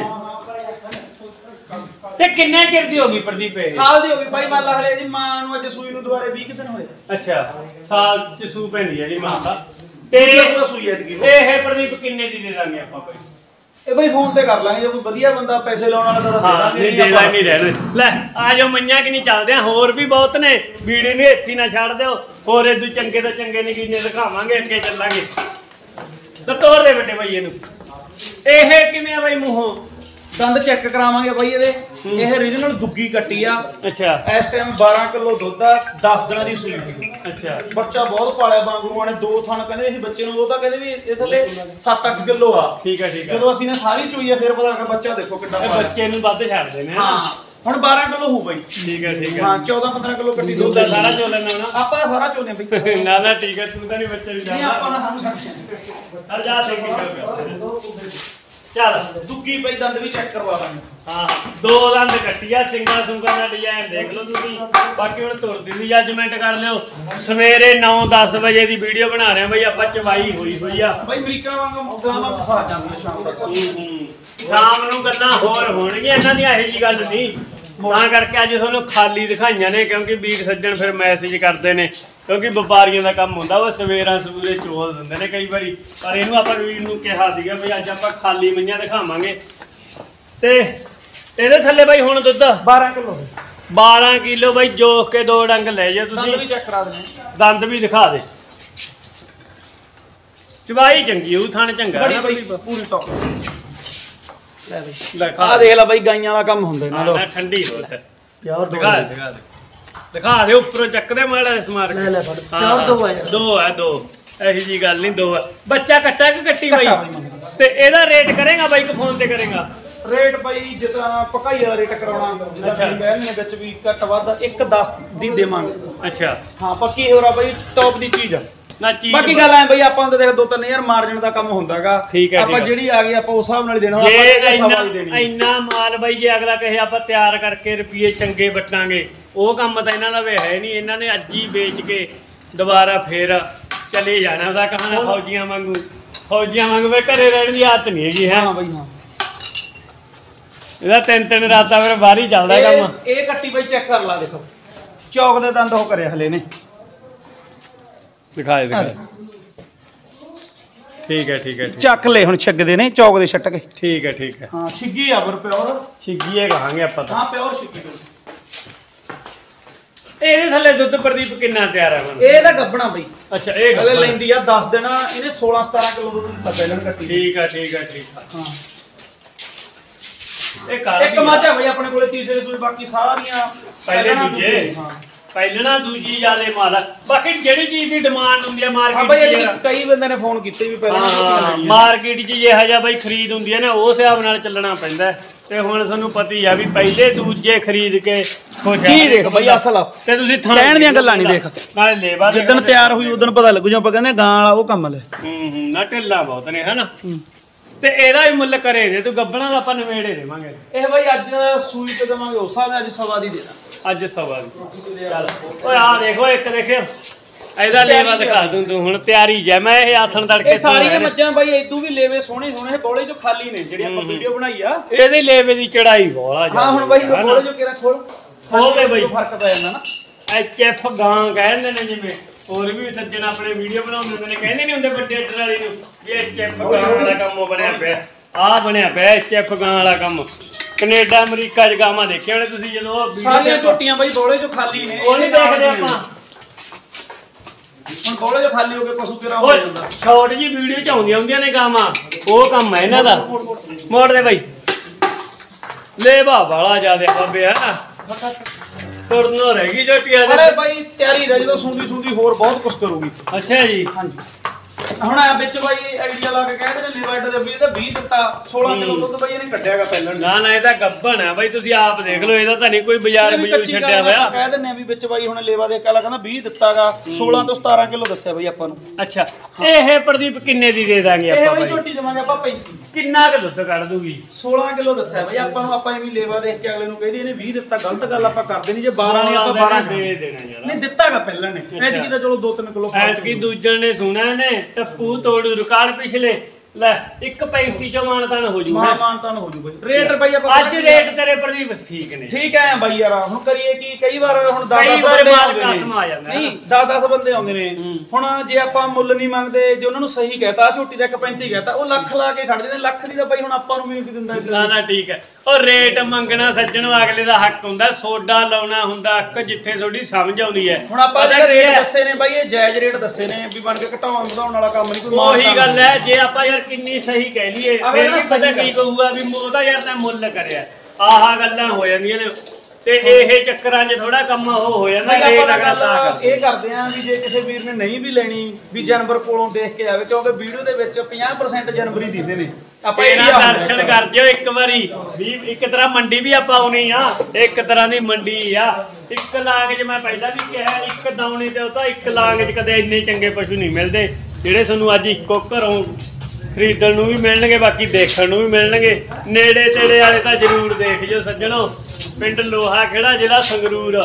A: ਤੇ ਕਿੰਨੇ ਚਿਰ ਦੀ ਹੋ ਗਈ ਪ੍ਰਦੀਪ ਇਹ
B: ਸਾਲ ਦੀ ਹੋ ਗਈ ਬਾਈ ਮੰਨ ਲਾ ਹਲੇ ਇਹਦੀ ਮਾਂ ਨੂੰ ਅੱਜ ਸੂਈ ਨੂੰ ਦੁਬਾਰੇ ਵੀਹ ਦਿਨ ਹੋਏ
A: ਅੱਛਾ ਸਾਲ ਚ ਸੂ ਪੈਂਦੀ ਹੈ ਜੀ ਮਾਂ ਦਾ ਤੇ
B: ਸੂਈ ਐ ਦੀ
A: ਇਹ ਪ੍ਰਦੀਪ ਕਿੰਨੇ ਦੀ ਦੇ ਦਾਂਗੇ ਆਪਾਂ ਭਾਈ
B: ਇਹ ਬਾਈ ਫੋਨ ਤੇ ਕਰ ਲਾਂਗੇ ਜੇ ਕੋਈ ਵਧੀਆ ਬੰਦਾ ਪੈਸੇ ਲਾਉਣ ਵਾਲਾ ਤਾਂ ਦੇ ਦਾਂਗੇ
A: ਨਹੀਂ ਦੇ ਦਾਂਗੇ ਨਹੀਂ ਰਹਿਣੇ ਲੈ ਆ ਜਾਓ ਮੰਨਿਆ ਕਿ ਨਹੀਂ ਚੱਲਦੇ ਆ ਹੋਰ ਵੀ ਬਹੁਤ ਨੇ ਵੀਡੀਓ ਨੂੰ ਇੱਥੇ ਨਾ ਛੱਡ ਦਿਓ ਹੋਰ ਇਦੋਂ ਚੰਗੇ ਤੋਂ ਚੰਗੇ ਨਗੀਨੇ ਦਿਖਾਵਾਂਗੇ ਅੱਗੇ ਚੱਲਾਂਗੇ ਤਾਂ ਤੋੜ ਦੇ ਬੇਟੇ ਭਾਈ ਇਹਨੂੰ ਇਹ ਕਿਵੇਂ ਆ ਬਾਈ ਮੂੰਹੋਂ
B: ਦੰਦ ਚੈੱਕ ਕਰਾਵਾਂਗੇ ਬਾਈ ਇਹਦੇ ਇਹ origignal ਦੁੱਗੀ ਕੱਟੀ ਆ
A: ਅੱਛਾ
B: ਇਸ ਟਾਈਮ ਬਾਰਾਂ ਕਿਲੋ ਦੁੱਧ ਆ ਦਸ ਦਿਨਾਂ ਦੀ ਸੂਈ ਹੋਈ
A: ਅੱਛਾ
B: ਬੱਚਾ ਬਹੁਤ ਪਾਲਿਆ ਬਾਂਗਰੂਆਂ ਨੇ ਦੋ ਥਣ ਕਹਿੰਦੇ ਸੀ ਬੱਚੇ ਨੂੰ ਉਹ ਤਾਂ ਕਹਿੰਦੇ ਵੀ ਇਹ ਥੱਲੇ ਸੱਤ ਅੱਠ ਕਿਲੋ ਆ
A: ਠੀਕ ਆ ਠੀਕ ਆ
B: ਜਦੋਂ ਅਸੀਂ ਨੇ ਸਾਰੀ ਚੋਈ ਆ ਫਿਰ ਪਤਾ ਲੱਗਾ ਬੱਚਾ ਦੇਖੋ ਕਿੱਡਾ
A: ਇਹ ਬੱਚੇ ਨੂੰ ਵੱਧ ਛੱਡਦੇ ਨੇ
B: ਹਾਂ ਹੁਣ ਬਾਰਾਂ ਕਿਲੋ ਹੋਊ ਬਾਈ
A: ਠੀਕ ਆ ਠੀਕ ਆ
B: ਹਾਂ ਚੌਦਾਂ ਪੰਦਰਾਂ ਕਿਲੋ ਕੱਟੀ
A: ਦੁੱਧ ਦਾ ਸਾਰਾ ਚੋਲਣ ਨਾ
B: ਆਪਾਂ ਸਾਰਾ ਚੋਲੇ ਬਈ
A: ਨਾ ਨਾ ਠੀਕ ਆ ਤੂੰ ਤਾਂ ਨਹੀਂ ਬੱਚੇ ਨੂੰ
B: ਨਹੀਂ
A: ਜਾਣਦਾ
B: ਆਪਾਂ ਨਾ
A: ਚੱਲ ਜਾ ਦੇ ਕੇ ਚੱਲ
B: ਦੁੱਗੀ ਬਈ ਦੰਦ ਵੀ ਚੈੱਕ ਕਰਵਾ ਦਾਂਗੇ
A: ਹਾਂ ਦੋ ਦੰਦ ਕੱਟੀਆ ਸਿੰਗਾ ਸੁੰਗਾ ਦਾ ਡਿਜ਼ਾਈਨ ਦੇਖ ਲਓ ਤੁਸੀਂ ਬਾਕੀ ਹੁਣ ਤੁਰਦੀ ਦੀ ਜੱਜਮੈਂਟ ਕਰ ਲਿਓ ਸਵੇਰੇ ਨੌ ਦਸ ਵਜੇ ਦੀ ਵੀਡੀਓ ਬਣਾ ਰਹੇ ਆ ਬਈ ਆਪਾਂ ਚਵਾਈ ਹੋਈ ਹੋਈ ਆ
B: ਬਈ ਅਮਰੀਕਾ ਵਾਂਗ ਗਾਵਾਂ ਖਾ ਜਾਂਦੀਆਂ ਸ਼ਾਮ ਤੱਕ
A: ਸ਼ਾਮ ਨੂੰ ਗੱਲਾਂ ਹੋਰ ਹੋਣਗੀਆਂ ਇਹਨਾਂ ਦੀਆਂ ਇਹੋ ਜੀ ਗੱਲ ਨਹੀਂ ਤਾਂ ਕਰਕੇ ਅੱਜ ਤੁਹਾਨੂੰ ਖਾਲੀ ਦਿਖਾਈਆਂ ਨੇ ਕਿਉਂਕਿ ਵੀਰ ਸੱਜਣ ਫਿਰ ਮੈਸੇਜ ਕਰਦੇ ਨੇ ਕਿਉਂਕਿ ਵਪਾਰੀਆਂ ਦਾ ਕੰਮ ਹੁੰਦਾ ਉਹ ਸਵੇਰਾਂ ਸਵੇਰੇ ਚੋਲ ਦਿੰਦੇ ਨੇ ਕਈ ਵਾਰੀ ਪਰ ਇਹਨੂੰ ਆਪਾਂ ਵੀਰ ਨੂੰ ਕਿਹਾ ਸੀਗਾ ਵੀ ਅੱਜ ਆਪਾਂ ਖਾਲੀ ਮਈਆਂ ਦਿਖਾਵਾਂਗੇ ਤੇ ਇਹਦੇ ਥੱਲੇ ਬਾਈ ਹੁਣ ਦੁੱਧ
B: ਬਾਰਾਂ ਕਿਲੋ
A: ਬਾਰਾਂ ਕਿਲੋ ਬਾਈ ਜੋਖ ਕੇ ਦੋ ਡੰਗ ਲੈ ਜਾ ਤੁਸੀਂ
B: ਦੰਦ ਵੀ ਚੈੱਕ ਕਰਾ ਦੇਣੇ
A: ਦੰਦ ਵੀ ਦਿਖਾ ਦੇ ਚਵਾਈ ਚੰਗੀ ਉਹ ਥਣ ਚੰਗਾ
B: ਬੜੀ ਬਈ ਪੂਰੀ ਟੌਪ ਲੈ ਬਈ
A: ਲੈ
B: ਆ ਦੇਖ ਲੈ ਬਾਈ ਗਾਈਆਂ ਵਾਲਾ ਕੰਮ ਹੁੰਦਾ ਇਹਨਾਂ ਦਾ
A: ਠੰਡੀ ਹੋਤ ਹੈ
B: ਯਾਰ
A: ਦਿਖਾ ਦੇ ਦਿਖਾ ਦੇ ਦਿਖਾ ਦੇ ਉੱਪਰੋਂ ਚੱਕਦੇ ਮਾੜਾ ਸਮਾਰ
B: ਲੈ ਲੈ ਫੜ
A: ਪਿਓਰ ਦੋ ਹੈ ਦੋ ਹੈ ਦੋ ਇਹੀ ਜੀ ਗੱਲ ਨਹੀਂ ਦੋ ਹੈ ਬੱਚਾ ਕੱਟਾ ਕਿ ਕੱਟੀ ਬਾਈ ਤੇ ਇਹਦਾ ਰੇਟ ਕਰੇਗਾ ਬਾਈ ਕੋ ਫੋਨ ਤੇ ਕਰੇਗਾ
B: ਰੇਟ ਬਾਈ ਜਿੱਦਾਂ ਪਕਾਈ ਵਾਲਾ ਰੇਟ ਕਰਾਉਣਾ ਜਿੱਦਾਂ ਤੁਸੀਂ ਕਹਿੰਦੇ ਨੇ ਵਿੱਚ ਵੀ ਘੱਟ ਵੱਧ ਇੱਕ ਦਸ ਦੀ ਦੇਵਾਂਗੇ
A: ਅੱਛਾ
B: ਹਾਂ ਪੱਕੀ ਹੋਰਾ ਬਾਈ ਟੌਪ ਦੀ ਚੀਜ਼ ਆ
A: ਨਾ ਚੀਜ਼
B: ਬਾਕੀ ਗੱਲ ਐ ਬਈ ਆਪਾਂ ਤਾਂ ਦੇਖ ਦੋ ਤਿੰਨ ਹਜ਼ਾਰ ਮਾਰਜਨ ਦਾ ਕੰਮ ਹੁੰਦਾਗਾ ਆਪਾਂ ਜਿਹੜੀ ਆ ਗਈ ਆਪਾਂ ਉਸ ਹਿਸਾਬ ਨਾਲ ਹੀ ਦੇਣਾ
A: ਆਪਾਂ ਇੰਨਾ ਇੰਨਾ ਮਾਲ ਬਈ ਜੇ ਅਗਲਾ ਕਹੇ ਆਪਾਂ ਤਿਆਰ ਕਰਕੇ ਰੁਪਏ ਚੰਗੇ ਬਟਾਂਗੇ ਉਹ ਕੰਮ ਤਾਂ ਇਹਨਾਂ ਦਾ ਵੇ ਹੈ ਨਹੀਂ ਇਹਨਾਂ ਨੇ ਅੱਜ ਹੀ ਵੇਚ ਕੇ ਦੁਬਾਰਾ ਫੇਰ ਚਲੇ ਜਾਣਾ ਉਹਦਾ ਕਹਾਣਾ ਫੌਜੀਆਂ ਵਾਂਗੂ ਫੌਜੀਆਂ ਵਾਂਗੂ ਵੇ ਘਰੇ ਰਹਿਣ ਦੀ ਆਦਤ ਨਹੀਂ ਹੈਗੀ ਹੈ
B: ਹਾਂ ਬਈ ਹਾਂ
A: ਇਹਦਾ ਤਿੰਨ ਤਿੰਨ ਰਾਤਾਂ ਫਿਰ ਬਾਹਰ ਹੀ ਚੱਲਦਾ ਕੰਮ
B: ਇਹ ਕੱਟੀ ਬਈ ਚੈੱਕ ਕਰ ਲਾ ਦੇਖੋ ਚੌਕ ਦੇ ਦੰਦ ਉਹ ਕਰਿਆ ਹਲੇ ਨੇ
A: ਦਿਖਾਏ ਦਿਖਾਏ ਠੀਕ ਹੈ ਠੀਕ ਹੈ
B: ਚੱਕ ਲੈ ਹੁਣ ਛੱਗਦੇ ਨੇ ਚੌਕ ਦੇ ਛੱਟ ਕੇ
A: ਠੀਕ ਹੈ ਠੀਕ ਹੈ
B: ਹਾਂ ਛਿੱਗੀ ਆ ਪਰ ਪਿਓਰ
A: ਛਿੱਗੀਏ ਕਹਾਂਗੇ ਆਪਾਂ ਤਾਂ
B: ਹਾਂ ਪਿਓਰ ਛਿੱਗੀ
A: ਇਹਦੇ ਥੱਲੇ ਦੁੱਧ ਪ੍ਰਦੀਪ ਕਿੰਨਾ ਤਿਆਰ ਹੈ ਮਨ
B: ਇਹ ਤਾਂ ਗੱਬਣਾ ਬਈ
A: ਅੱਛਾ ਇਹ
B: ਹਲੇ ਲੈਂਦੀ ਆ ਦਸ ਦਿਨ ਇਹਨੇ ਸੋਲਾਂ ਸਤਾਰਾਂ ਕਿਲੋ ਦੁੱਧ ਦਿੱਤਾ ਪਹਿਲਾਂ ਕੱਟੀ
A: ਠੀਕ ਹੈ ਠੀਕ ਹੈ ਠੀਕ ਹੈ
B: ਹਾਂ
A: ਇਹ ਕਰ
B: ਇੱਕ ਮਾਝਾ ਬਈ ਆਪਣੇ ਕੋਲੇ ਤੀਸਰੇ ਸੂਈ ਬਾਕੀ ਸਾਰੀਆਂ
A: ਪਹਿਲੇ ਦੂਜੇ ਹਾਂ ਪਹਿਲਣਾ ਦੂਜੀ ਜਿਆਦੇ ਮਾਲ ਬਾਕੀ ਜਿਹੜੀ ਚੀਜ਼ ਦੀ ਡਿਮਾਂਡ ਹੁੰਦੀ ਹੈ ਮਾਰਕੀਟ
B: ਚ ਕਈ ਬੰਦੇ ਨੇ ਫੋਨ ਕੀਤੇ ਵੀ ਪਹਿਲਾਂ
A: ਮਾਰਕੀਟ 'ਚ ਜੇ ਹਜਾ ਬਾਈ ਖਰੀਦ ਹੁੰਦੀ ਹੈ ਨਾ ਉਸ ਹਿਸਾਬ ਨਾਲ ਚੱਲਣਾ ਪੈਂਦਾ ਤੇ ਹੁਣ ਤੁਹਾਨੂੰ ਪਤਾ ਹੀ ਆ ਵੀ ਪਹਿਲੇ ਦੂਜੇ ਖਰੀਦ ਕੇ
B: ਕੀ ਦੇਖ ਬਈ ਅਸਲ
A: ਤੇ ਤੁਸੀਂ
B: ਕਹਿਣ ਦੀਆਂ ਗੱਲਾਂ ਨਹੀਂ ਦੇਖ
A: ਨਾਲੇ ਲੇਵਾ
B: ਜਿੱਦਣ ਤਿਆਰ ਹੋਈ ਉਦੋਂ ਪਤਾ ਲੱਗੂ ਜੋ ਆਪਾਂ ਕਹਿੰਦੇ ਗਾਂ ਵਾਲਾ ਉਹ ਕੰਮ ਲੈ
A: ਹੂੰ ਹੂੰ ਨਾ ਢਿੱਲਾ ਬਹੁਤ ਨੇ ਹਨਾ ਤੇ ਇਹਦਾ ਵੀ ਮੁੱਲ ਕਰੇ ਦੇ ਤੂੰ ਗੱਬਣਾ ਦਾ ਆਪਾਂ ਨਵੇੜੇ ਦੇਵਾਂਗੇ
B: ਇਹ ਬਾਈ ਅੱਜ ਸੂਈ ਤੇ ਦੇਵਾਂਗੇ ਉਸ ਸਾਲ ਅੱਜ ਸਵਾ ਦੀ ਦੇ ਦਾਂ
A: ਅੱਜ ਸਵਾ ਦੀ ਚੱਲ ਓਏ ਆ ਦੇਖੋ ਇੱਕ ਦੇਖਿਓ ਇਹਦਾ ਲੇਵਾ ਦਿਖਾ ਦੂੰ ਤੂੰ ਹੁਣ ਤਿਆਰੀ ਜੈ ਮੈਂ ਇਹ ਆਥਣ ਤੜਕੇ
B: ਇਹ ਸਾਰੀਆਂ ਮੱਝਾਂ ਬਾਈ ਇਦੋਂ ਵੀ ਲੇਵੇ ਸੋਹਣੇ ਸੋਹਣੇ ਬੋਲੇ ਜੋ ਖਾਲੀ ਨੇ ਜਿਹੜੀ ਆਪਾਂ ਵੀਡੀਓ ਬਣਾਈ ਆ
A: ਇਹਦੇ ਲੇਵੇ ਦੀ ਚੜਾਈ ਬੋਲਾ
B: ਹਾਂ ਹੁਣ ਬਾਈ ਬੋਲੇ ਜੋ ਕਿਹੜਾ ਖੋਲ
A: ਖੋਲ ਦੇ ਬਾਈ
B: ਫਰਕ ਪੈ ਜਾਂਦਾ ਨਾ
A: ਐਚ ਐਫ ਗਾਂ ਕਹਿੰਦੇ ਨੇ ਜਿਵੇਂ ਹੋਰ ਵੀ ਸੱਜਣ ਆਪਣੇ ਵੀਡੀਓ ਬਣਾਉਂਦੇ ਹੁੰਦੇ ਨੇ ਕਹਿੰਦੇ ਨਹੀਂ ਹੁੰਦੇ ਵੱਡੇ ਅੱਡਰ ਵਾਲੀ ਨੂੰ ਵੀ ਐਚ ਐਫ ਗਾਂ ਵਾਲਾ ਕੰਮ ਬਣਿਆ ਪਿਆ ਆ ਬਣਿਆ ਪਿਆ ਐਚ ਐਫ ਗਾਂ ਵਾਲਾ ਕੰਮ ਕੈਨੇਡਾ ਅਮਰੀਕਾ ਚ ਗਾਵਾਂ ਦੇਖੇ ਹੋਣੇ ਤੁਸੀਂ ਜਦੋਂ
B: ਸਾਰੀਆਂ ਝੋਟੀਆਂ ਬਾਈ ਬੋਲੇ ਜੋ ਖਾਲੀ ਨੇ
A: ਉਹ ਨਹੀਂ ਦੇਖਦੇ ਆਪਾਂ
B: ਹੁਣ ਬੋਲੇ ਜੋ ਖਾਲੀ ਹੋ ਕੇ ਪਸ਼ੂ ਕਿਹੜਾ ਹੋ ਜਾਂਦਾ
A: ਸ਼ਾਰਟ ਜੀ ਵੀਡੀਓ ਚ ਆਉਂਦੀਆਂ ਹੁੰਦੀਆਂ ਨੇ ਗਾਵਾਂ ਉਹ ਕੰਮ ਹੈ ਇਹਨਾਂ ਦਾ ਮੋੜ ਦੇ ਬਾਈ ਲੈ ਬਾ ਬਾਲਾ ਜਿਆਦੇ ਬਾਬੇ ਆ ਤੁਰਨੋਂ ਰਹਿ ਗਈ ਝੋਟੀਆਂ
B: ਅਰੇ ਬਾਈ ਤਿਆਰੀ ਦਾ ਜਦੋਂ ਸੁੰਦੀ ਸੁੰਦੀ ਹੋਰ ਬਹੁਤ ਕੁਝ ਕਰੂਗੀ
A: ਅੱਛਾ ਜੀ
B: ਹਾਂਜੀ ਹੁਣ ਆ ਵਿੱਚ ਬਾਈ ਆਈਡੀਆ ਲਾ ਕੇ ਕਹਿੰਦੇ ਨੇ ਲਿਵਰਡ ਦੇ ਵੀ ਇਹਦਾ ਵੀਹ ਦਿੱਤਾ ਸੋਲਾਂ ਕਿਲੋ ਦੁੱਧ ਬਾਈ ਇਹਨੇ ਕੱਢਿਆਗਾ ਪਹਿਲਾਂ
A: ਨਾ ਨਾ ਇਹਦਾ ਗੱਭਣ ਹੈ ਬਾਈ ਤੁਸੀਂ ਆਪ ਦੇਖ ਲਓ ਇਹਦਾ ਤਾਂ ਨਹੀਂ ਕੋਈ ਬਾਜ਼ਾਰ ਬਜੂਰ ਛੱਡਿਆ ਹੋਇਆ
B: ਕਹਿ ਦਿੰਨੇ ਆ ਵੀ ਵਿੱਚ ਬਾਈ ਹੁਣ ਲੇਵਾ ਦੇ ਕਾਲਾ ਕਹਿੰਦਾ ਵੀਹ ਦਿੱਤਾਗਾ ਸੋਲਾਂ ਤੋਂ ਸਤਾਰਾਂ ਕਿਲੋ ਦੱਸਿਆ ਬਾਈ ਆਪਾਂ ਨੂੰ
A: ਅੱਛਾ ਇਹ ਪ੍ਰਦੀਪ ਕਿੰਨੇ ਦੀ ਦੇ ਦਾਂਗੇ
B: ਇਹ
A: ਆਪਾਂ
B: ਬਾਈ ਝੋਟੀ ਦੇਵਾਂਗੇ ਆਪਾਂ ਪੈਂਤੀ
A: ਕਿੰਨਾ ਕੁ ਦੁੱਧ ਕੱਢ ਦੂਗੀ
B: ਸੋਲਾਂ ਕਿਲੋ ਦੱਸਿਆ ਬਾਈ ਆਪਾਂ ਨੂੰ ਆਪਾਂ ਐਵੇਂ ਲੇਵਾ ਦੇਖ ਕੇ ਅਗਲੇ ਨੂੰ ਕਹਿੰਦੇ ਇਹਨੇ ਵੀਹ ਦਿੱਤਾ ਗਲਤ ਗੱਲ ਆਪਾਂ ਕਰਦੇ ਨਹੀਂ ਜੇ ਬਾਰਾਂ ਨਹੀਂ ਆਪਾਂ ਬਾਰਾਂ
A: ਦੇ ਦੇਣਾ ਯਾਰ
B: ਨਹੀਂ ਦਿੱਤਾਗਾ ਪਹਿਲਾਂ ਨੇ ਐਤਕੀ ਤਾਂ ਚਲੋ ਦੋ ਤਿੰਨ ਕਿਲੋ
A: ਐਤਕੀ ਦੂਜਣ ਨੇ ਸੁਣਿਆ ਨੇ ਟੱਪੂ ਤੋੜੂ ਰਿਕਾਰਡ ਪਿਛਲੇ ਲੈ ਇੱਕ ਪੈਂਤੀ ਚੋਂ ਮਾਨਤਾਨ ਹੋ ਜੂ
B: ਮਾਨ ਮਾਨਤਾਨ ਹੋ ਜੂ ਬਾਈ ਰੇਟ ਬਾਈ ਆਪਾਂ
A: ਅੱਜ ਰੇਟ ਤੇਰੇ ਪ੍ਰਦੀਪ ਠੀਕ ਨੇ
B: ਠੀਕ ਹੈ ਬਾਈ ਯਾਰ ਹੁਣ ਕਰੀਏ ਕੀ ਕਈ ਵਾਰ ਹੁਣ ਦਸ ਦਸ
A: ਬੰਦੇ ਮਾਲ ਕਸਮ ਆ ਜਾਂਦਾ
B: ਨਹੀਂ ਦਸ ਦਸ ਬੰਦੇ ਆਉਂਦੇ ਨੇ ਹੁਣ ਜੇ ਆਪਾਂ ਮੁੱਲ ਨਹੀਂ ਮੰਗਦੇ ਜੇ ਉਹਨਾਂ ਨੂੰ ਸਹੀ ਕਹਤਾ ਝੋਟੀ ਦਾ ਇੱਕ ਪੈਂਤੀ ਕਹਤਾ ਉਹ ਲੱਖ ਲਾ ਕੇ ਖੜ ਜਾਂਦੇ ਲੱਖ ਦੀ ਤਾਂ ਬਾਈ ਹੁਣ ਆਪਾਂ ਨੂੰ ਵੀ ਕੀ ਦਿੰਦਾ
A: ਨਾ ਨਾ ਠੀਕ ਹੈ ਉਹ ਰੇਟ ਮੰਗਣਾ ਸੱਜਣ ਅਗਲੇ ਦਾ ਹੱਕ ਹੁੰਦਾ ਸੋਡਾ ਲਾਉਣਾ ਹੁੰਦਾ ਅੱਕ ਜਿੱਥੇ ਤੁਹਾਡੀ ਸਮਝ ਆਉਂਦੀ ਹੈ
B: ਹੁਣ ਆਪਾਂ ਜਿਹੜੇ ਰੇਟ ਦੱਸੇ ਨੇ ਬਾਈ ਇਹ ਜਾਇਜ਼ ਰੇਟ ਦੱਸੇ ਨੇ ਵੀ ਬਣ ਕੇ ਘਟਾਉਣ ਵਧਾਉਣ ਵਾਲਾ ਕੰਮ ਨਹੀਂ ਕੋਈ
A: ਉਹੀ ਗੱਲ ਹੈ ਜੇ ਆਪਾਂ ਯਾਰ ਕਿੰਨੀ ਸਹੀ ਕਹਿ ਲਈਏ ਫਿਰ ਵੀ ਪਤਾ ਕੀ ਕਹੂਗਾ ਵੀ ਉਹਦਾ ਯਾਰ ਤਾਂ ਮੁੱਲ ਕਰਿਆ ਆਹ ਗੱਲਾਂ ਹੋ ਜਾਂਦੀਆਂ ਨੇ ਤੇ ਇਹ ਚੱਕਰਾਂ 'ਚ ਥੋੜਾ ਕੰਮ ਉਹ ਹੋ ਜਾਂਦਾ ਰੇਟ ਅਗਲਾ ਤਾਂ ਕਰ
B: ਇਹ ਕਰਦੇ ਆਂ ਵੀ ਜੇ ਕਿਸੇ ਵੀਰ ਨੇ ਨਹੀਂ ਵੀ ਲੈਣੀ ਵੀ ਜਾਨਵਰ ਕੋਲੋਂ ਦੇਖ ਕੇ ਆਵੇ ਕਿਉਂਕਿ ਵੀਡੀਓ ਦੇ ਵਿੱਚ ਪੰਜਾਹ ਪ੍ਰਸੈਂਟ ਜਨਵਰੀ ਦਿੰਦੇ ਨੇ
A: ਆਪਾਂ ਇਹਨਾਂ ਦਰਸ਼ਨ ਕਰ ਜਿਓ ਇੱਕ ਵਾਰੀ ਵੀ ਇੱਕ ਤਰ੍ਹਾਂ ਮੰਡੀ ਵੀ ਆਪਾਂ ਆਉਣੀ ਆ ਇੱਕ ਤਰ੍ਹਾਂ ਦੀ ਮੰਡੀ ਆ ਇੱਕ ਲਾਂਗ 'ਚ ਮੈਂ ਪਹਿਲਾਂ ਵੀ ਕਿਹਾ ਇੱਕ ਦਾਉਣੇ ਤੇ ਉਹ ਤਾਂ ਇੱਕ ਲਾਂਗ 'ਚ ਕਦੇ ਇੰਨੇ ਚੰਗੇ ਪਸ਼ੂ ਨਹੀਂ ਮਿਲਦੇ ਜਿਹੜੇ ਤੁਹਾਨੂੰ ਅੱਜ ਇੱਕੋ ਘਰੋਂ ਖਰੀਦਣ ਨੂੰ ਵੀ ਮਿਲਣਗੇ ਬਾਕੀ ਦੇਖਣ ਨੂੰ ਵੀ ਮਿਲਣਗੇ ਨੇੜੇ ਤੇੜੇ ਵਾਲੇ ਤਾਂ ਜ਼ਰੂਰ ਦੇਖ ਜਿਓ ਸੱਜਣੋ ਪਿੰਡ ਲੋਹਾ ਖੇੜਾ ਜ਼ਿਲ੍ਹਾ ਸੰਗਰੂਰ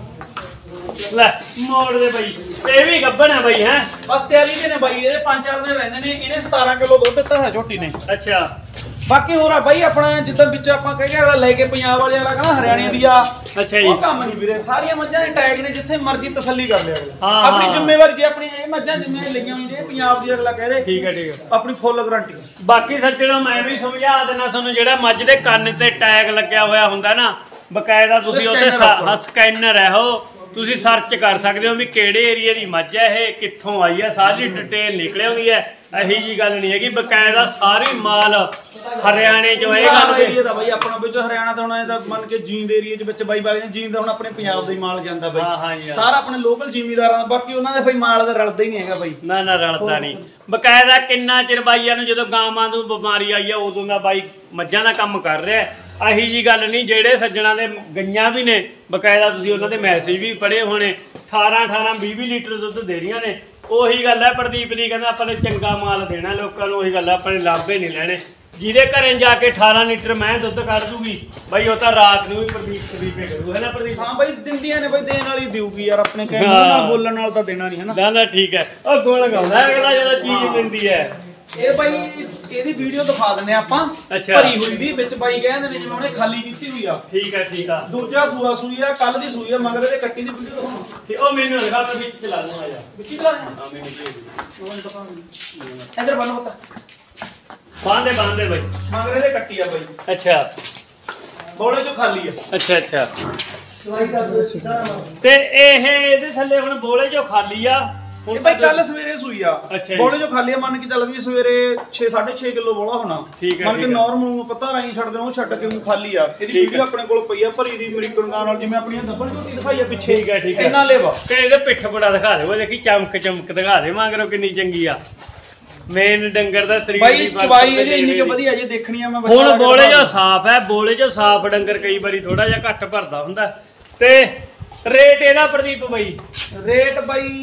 A: ਲੈ ਮੋੜ ਦੇ ਬਾਈ ਇਹ ਵੀ ਗੱਬਣ ਹੈ ਬਾਈ ਹੈ
B: ਬਸ ਤਿਆਰੀ ਦੇ ਨੇ ਬਾਈ ਇਹਦੇ ਪੰਜ ਚਾਰ ਦਿਨ ਰਹਿੰਦੇ ਨੇ ਇਹਨੇ ਸਤਾਰਾਂ ਕਿਲੋ ਦੁੱਧ ਦਿੱਤਾ ਹੈ ਝੋਟੀ ਨੇ
A: ਅੱਛਾ
B: ਬਾਕੀ ਹੋਰ ਆ ਬਾਈ ਆਪਣਾ ਜਿੱਦਾਂ ਵਿੱਚ ਆਪਾਂ ਕਹਿ ਗਿਆ ਲੈ ਕੇ ਪੰਜਾਬ ਵਾਲੇ ਵਾਲਾ ਕਹਿੰਦਾ ਹਰਿਆਣੇ ਦੀ ਆ
A: ਅੱਛਾ ਜੀ
B: ਉਹ ਕੰਮ ਨਹੀਂ ਵੀਰੇ ਸਾਰੀਆਂ ਮੱਝਾਂ ਦੇ ਟੈਗ ਨੇ ਜਿੱਥੇ ਮਰਜ਼ੀ ਤਸੱਲੀ ਕਰ ਲਿਆ ਅਗਲਾ
A: ਹਾਂ
B: ਆਪਣੀ ਜ਼ਿੰਮੇਵਾਰੀ ਜੇ ਆਪਣੀ ਇਹ ਮੱਝਾਂ ਜਿੰਨੇ ਲਈਆਂ ਹੋਈਆਂ ਨੇ ਪੰਜਾਬ ਦੀ ਅਗਲਾ ਕਹਦੇ
A: ਠੀਕ ਹੈ ਠੀਕ ਹੈ
B: ਆਪਣੀ ਫੁੱਲ ਗਾਰੰਟੀ
A: ਬਾਕੀ ਸੱਜਣੋ ਮੈਂ ਵੀ ਸਮਝਾ ਦੇਣਾ ਤੁਹਾਨੂੰ ਜਿਹੜਾ ਮੱਝ ਦੇ ਕੰਨ ਤੇ ਟੈਗ ਲੱਗਿਆ ਹੋਇਆ ਹੁੰਦਾ ਨਾ ਬਕਾਇਦਾ ਤੁਸੀਂ ਉੱਤੇ ਸਕੈਨਰ ਹੈ ਉਹ ਤੁਸੀਂ ਸਰਚ ਕਰ ਸਕਦੇ ਹੋ ਵੀ ਕਿਹੜੇ ਏਰੀਆ ਦੀ ਮੱਝ ਹੈ ਇਹ ਕਿੱਥੋਂ ਆਈ ਹੈ ਸਾਰੀ ਡਿਟੇਲ ਨਿਕਲ ਆਉਂਦੀ ਹੈ ਇਹੀ ਜੀ ਗੱਲ ਨਹੀਂ ਹੈਗੀ ਬਕਾਇਦਾ ਸਾਰੀ ਮਾਲ ਹਰਿਆਣੇ ਚੋਂ ਇਹ ਗੱਲ
B: ਏਰੀਆ ਦਾ ਬਾਈ ਆਪਣਾ ਵਿੱਚ ਹਰਿਆਣਾ ਤੋਂ ਹੁਣ ਇਹਦਾ ਮੰਨ ਕੇ ਜੀਂਦ ਏਰੀਆ ਦੇ ਵਿੱਚ ਬਾਈ ਬਾਈ ਜੀਂਦ ਦਾ ਹੁਣ ਆਪਣੇ ਪੰਜਾਬ ਦਾ ਹੀ ਮਾਲ ਜਾਂਦਾ ਬਾਈ
A: ਹਾਂ ਹਾਂ ਯਾਰ
B: ਸਾਰਾ ਆਪਣੇ ਲੋਕਲ ਜ਼ਿਮੀਦਾਰਾਂ ਦਾ ਬਾਕੀ ਉਹਨਾਂ ਦੇ ਬਾਈ ਮਾਲ ਦਾ ਰਲਦਾ ਹੀ ਨਹੀਂ ਹੈਗਾ ਬਾਈ
A: ਨਾ ਨਾ ਰਲਦਾ ਨਹੀਂ ਬਕਾਇਦਾ ਕਿੰਨਾ ਚਿਰ ਬਾਈਆਂ ਨੂੰ ਜਦੋਂ ਗਾਵਾਂ ਨੂੰ ਬਿਮਾਰੀ ਆਈ ਆ ਉਦੋਂ ਦਾ ਬਾਈ ਮੱਝਾਂ ਦਾ ਕੰਮ ਕਰ ਰਿਹਾ ਆਹੀ ਜੀ ਗੱਲ ਨਹੀਂ ਜਿਹੜੇ ਸੱਜਣਾ ਦੇ ਗਈਆਂ ਵੀ ਨੇ ਬਕਾਇਦਾ ਤੁਸੀਂ ਉਹਨਾਂ ਦੇ ਮੈਸੇਜ ਵੀ ਪੜ੍ਹੇ ਹੋਣੇ ਅਠਾਰਾਂ ਅਠਾਰਾਂ ਵੀਹ ਵੀਹ ਲੀਟਰ ਦੁੱਧ ਦੇ ਰਹੀਆਂ ਨੇ ਉਹੀ ਗੱਲ ਹੈ ਪ੍ਰਦੀਪ ਦੀ ਕਹਿੰਦਾ ਆਪਾਂ ਨੇ ਚੰਗਾ ਮਾਲ ਦੇਣਾ ਲੋਕਾਂ ਨੂੰ ਉਹੀ ਗੱਲ ਹੈ ਆਪਾਂ ਨੇ ਲਾਭੇ ਨਹੀਂ ਲੈਣੇ ਜਿਹਦੇ ਘਰੇ ਜਾ ਕੇ ਅਠਾਰਾਂ ਲੀਟਰ ਮੈਂ ਦੁੱਧ ਕੱਢ ਦੂਗੀ ਬਾਈ ਉਹ ਤਾਂ ਰਾਤ ਨੂੰ ਵੀ ਪ੍ਰਦੀਪ ਪ੍ਰਦੀਪੇ ਕਰੂ ਹੈ ਨਾ ਪ੍ਰਦੀਪ
B: ਹਾਂ ਬਾਈ ਦਿੰਦੀਆਂ ਨੇ ਬਾਈ ਦੇਣ ਵਾਲੀ ਦੇਊਗੀ ਯਾਰ ਆਪਣੇ ਕਹਿਣ ਨਾਲ ਬੋਲਣ ਨਾਲ ਤਾਂ ਦੇਣਾ ਨਹੀਂ ਹੈ ਨਾ
A: ਨਾ ਨਾ ਠੀਕ ਹੈ ਉਹ ਗੋਲ ਗਾਉਂਦਾ ਅਗਲਾ ਜਦੋਂ ਚੀਜ਼ ਦਿੰਦੀ ਹੈ
B: ਇਹ ਬਾਈ ਇਹਦੀ ਵੀਡੀਓ ਦਿਖਾ ਦਿੰਨੇ ਆਪਾਂ
A: ਅੱਛਾ
B: ਭਰੀ ਹੋਈ ਦੀ ਵਿੱਚ ਬਾਈ ਕਹਿੰਦੇ ਨੇ ਜਿਵੇਂ ਉਹਨੇ ਖਾਲੀ ਕੀਤੀ ਹੋਈ ਆ
A: ਠੀਕ ਹੈ ਠੀਕ ਆ
B: ਦੂਜਾ ਸੂਆ ਸੂਈ ਆ ਕੱਲ ਦੀ ਸੂਈ ਆ ਮਗਰ ਇਹਦੇ ਕੱਟੀ ਦੀ ਵੀਡੀਓ ਦਿਖਾਉਣਾ
A: ਤੇ ਉਹ ਮੈਨੂੰ ਲਗਾ ਮੈਂ ਵਿੱਚ ਚਲਾ ਦੂੰਗਾ ਯਾਰ
B: ਵਿੱਚ ਹੀ ਦਿਖਾ ਦੇ
A: ਹਾਂ ਮੈਨੂੰ
B: ਇਧਰ ਬੰਨੋ ਪਤਾ
A: ਬਾਂਦੇ ਬਾਂਦੇ ਬਾਈ
B: ਮਗਰ ਇਹਦੇ ਕੱਟੀ ਆ ਬਾਈ
A: ਅੱਛਾ
B: ਬੋਲੇ ਚੋਂ ਖਾਲੀ ਆ
A: ਅੱਛਾ ਅੱਛਾ
B: ਸਵਾਈ ਕਰ ਦੋ ਸਿੱਧਾ
A: ਤੇ ਇਹ ਇਹਦੇ ਥੱਲੇ ਹੁਣ ਬੋਲੇ ਜੋ ਖਾਲੀ ਆ
B: ਇਹ ਬਾਈ ਕੱਲ ਸਵੇਰੇ ਸੂਈ ਆ
A: ਅੱਛਾ
B: ਬੋਲੇ ਜੋ ਖਾਲੀ ਆ ਮੰਨ ਕੇ ਚੱਲ ਵੀ ਸਵੇਰੇ ਛੇ ਸਾਢੇ ਛੇ ਕਿਲੋ ਬੋਲਾ ਹੋਣਾ
A: ਠੀਕ ਹੈ
B: ਮੰਨ ਕੇ ਨਾਰਮਲ ਨੂੰ ਪਤਾ ਰਾਈ ਛੱਡਦੇ ਉਹ ਛੱਡ ਕੇ ਉਹ ਖਾਲੀ ਆ ਇਹਦੀ ਵੀਡੀਓ ਆਪਣੇ ਕੋਲ ਪਈ ਆ ਭਰੀ ਦੀ ਅਮਰੀਕਨ ਗਾਂ ਨਾਲ ਜਿਵੇਂ ਆਪਣੀਆਂ ਦੱਬਣ ਝੋਟੀ ਦਿਖਾਈ ਆ ਪਿੱਛੇ
A: ਠੀਕ ਹੈ ਠੀਕ ਹੈ
B: ਇੰਨਾ ਲੇਵਾ
A: ਤੇ ਇਹਦੇ ਪਿੱਠ ਬੜਾ ਦਿਖਾ ਦੇ ਉਹ ਦੇਖੀ ਚਮਕ ਚਮਕ ਦਿਖਾ ਦੇ ਮਗਰੋਂ ਕਿੰਨੀ ਚੰਗੀ ਆ ਮੇਨ ਡੰਗਰ ਦਾ ਸਰੀਰ
B: ਬਾਈ ਚਵਾਈ ਇਹਦੀ ਇੰਨੀ ਕਿ ਵਧੀਆ ਜੇ ਦੇਖਣੀ ਆ ਮੈਂ
A: ਹੁਣ ਬੋਲੇ ਜੋ ਸਾਫ਼ ਹੈ ਬੋਲੇ ਜੋ ਸਾਫ਼ ਡੰਗਰ ਕਈ ਵਾਰੀ ਥੋੜਾ ਜਿਹਾ ਘੱਟ ਭਰਦਾ ਹੁੰਦਾ ਤੇ ਰੇਟ ਇਹਦਾ ਪ੍ਰਦੀਪ ਬਾਈ
B: ਰੇਟ ਬਾਈ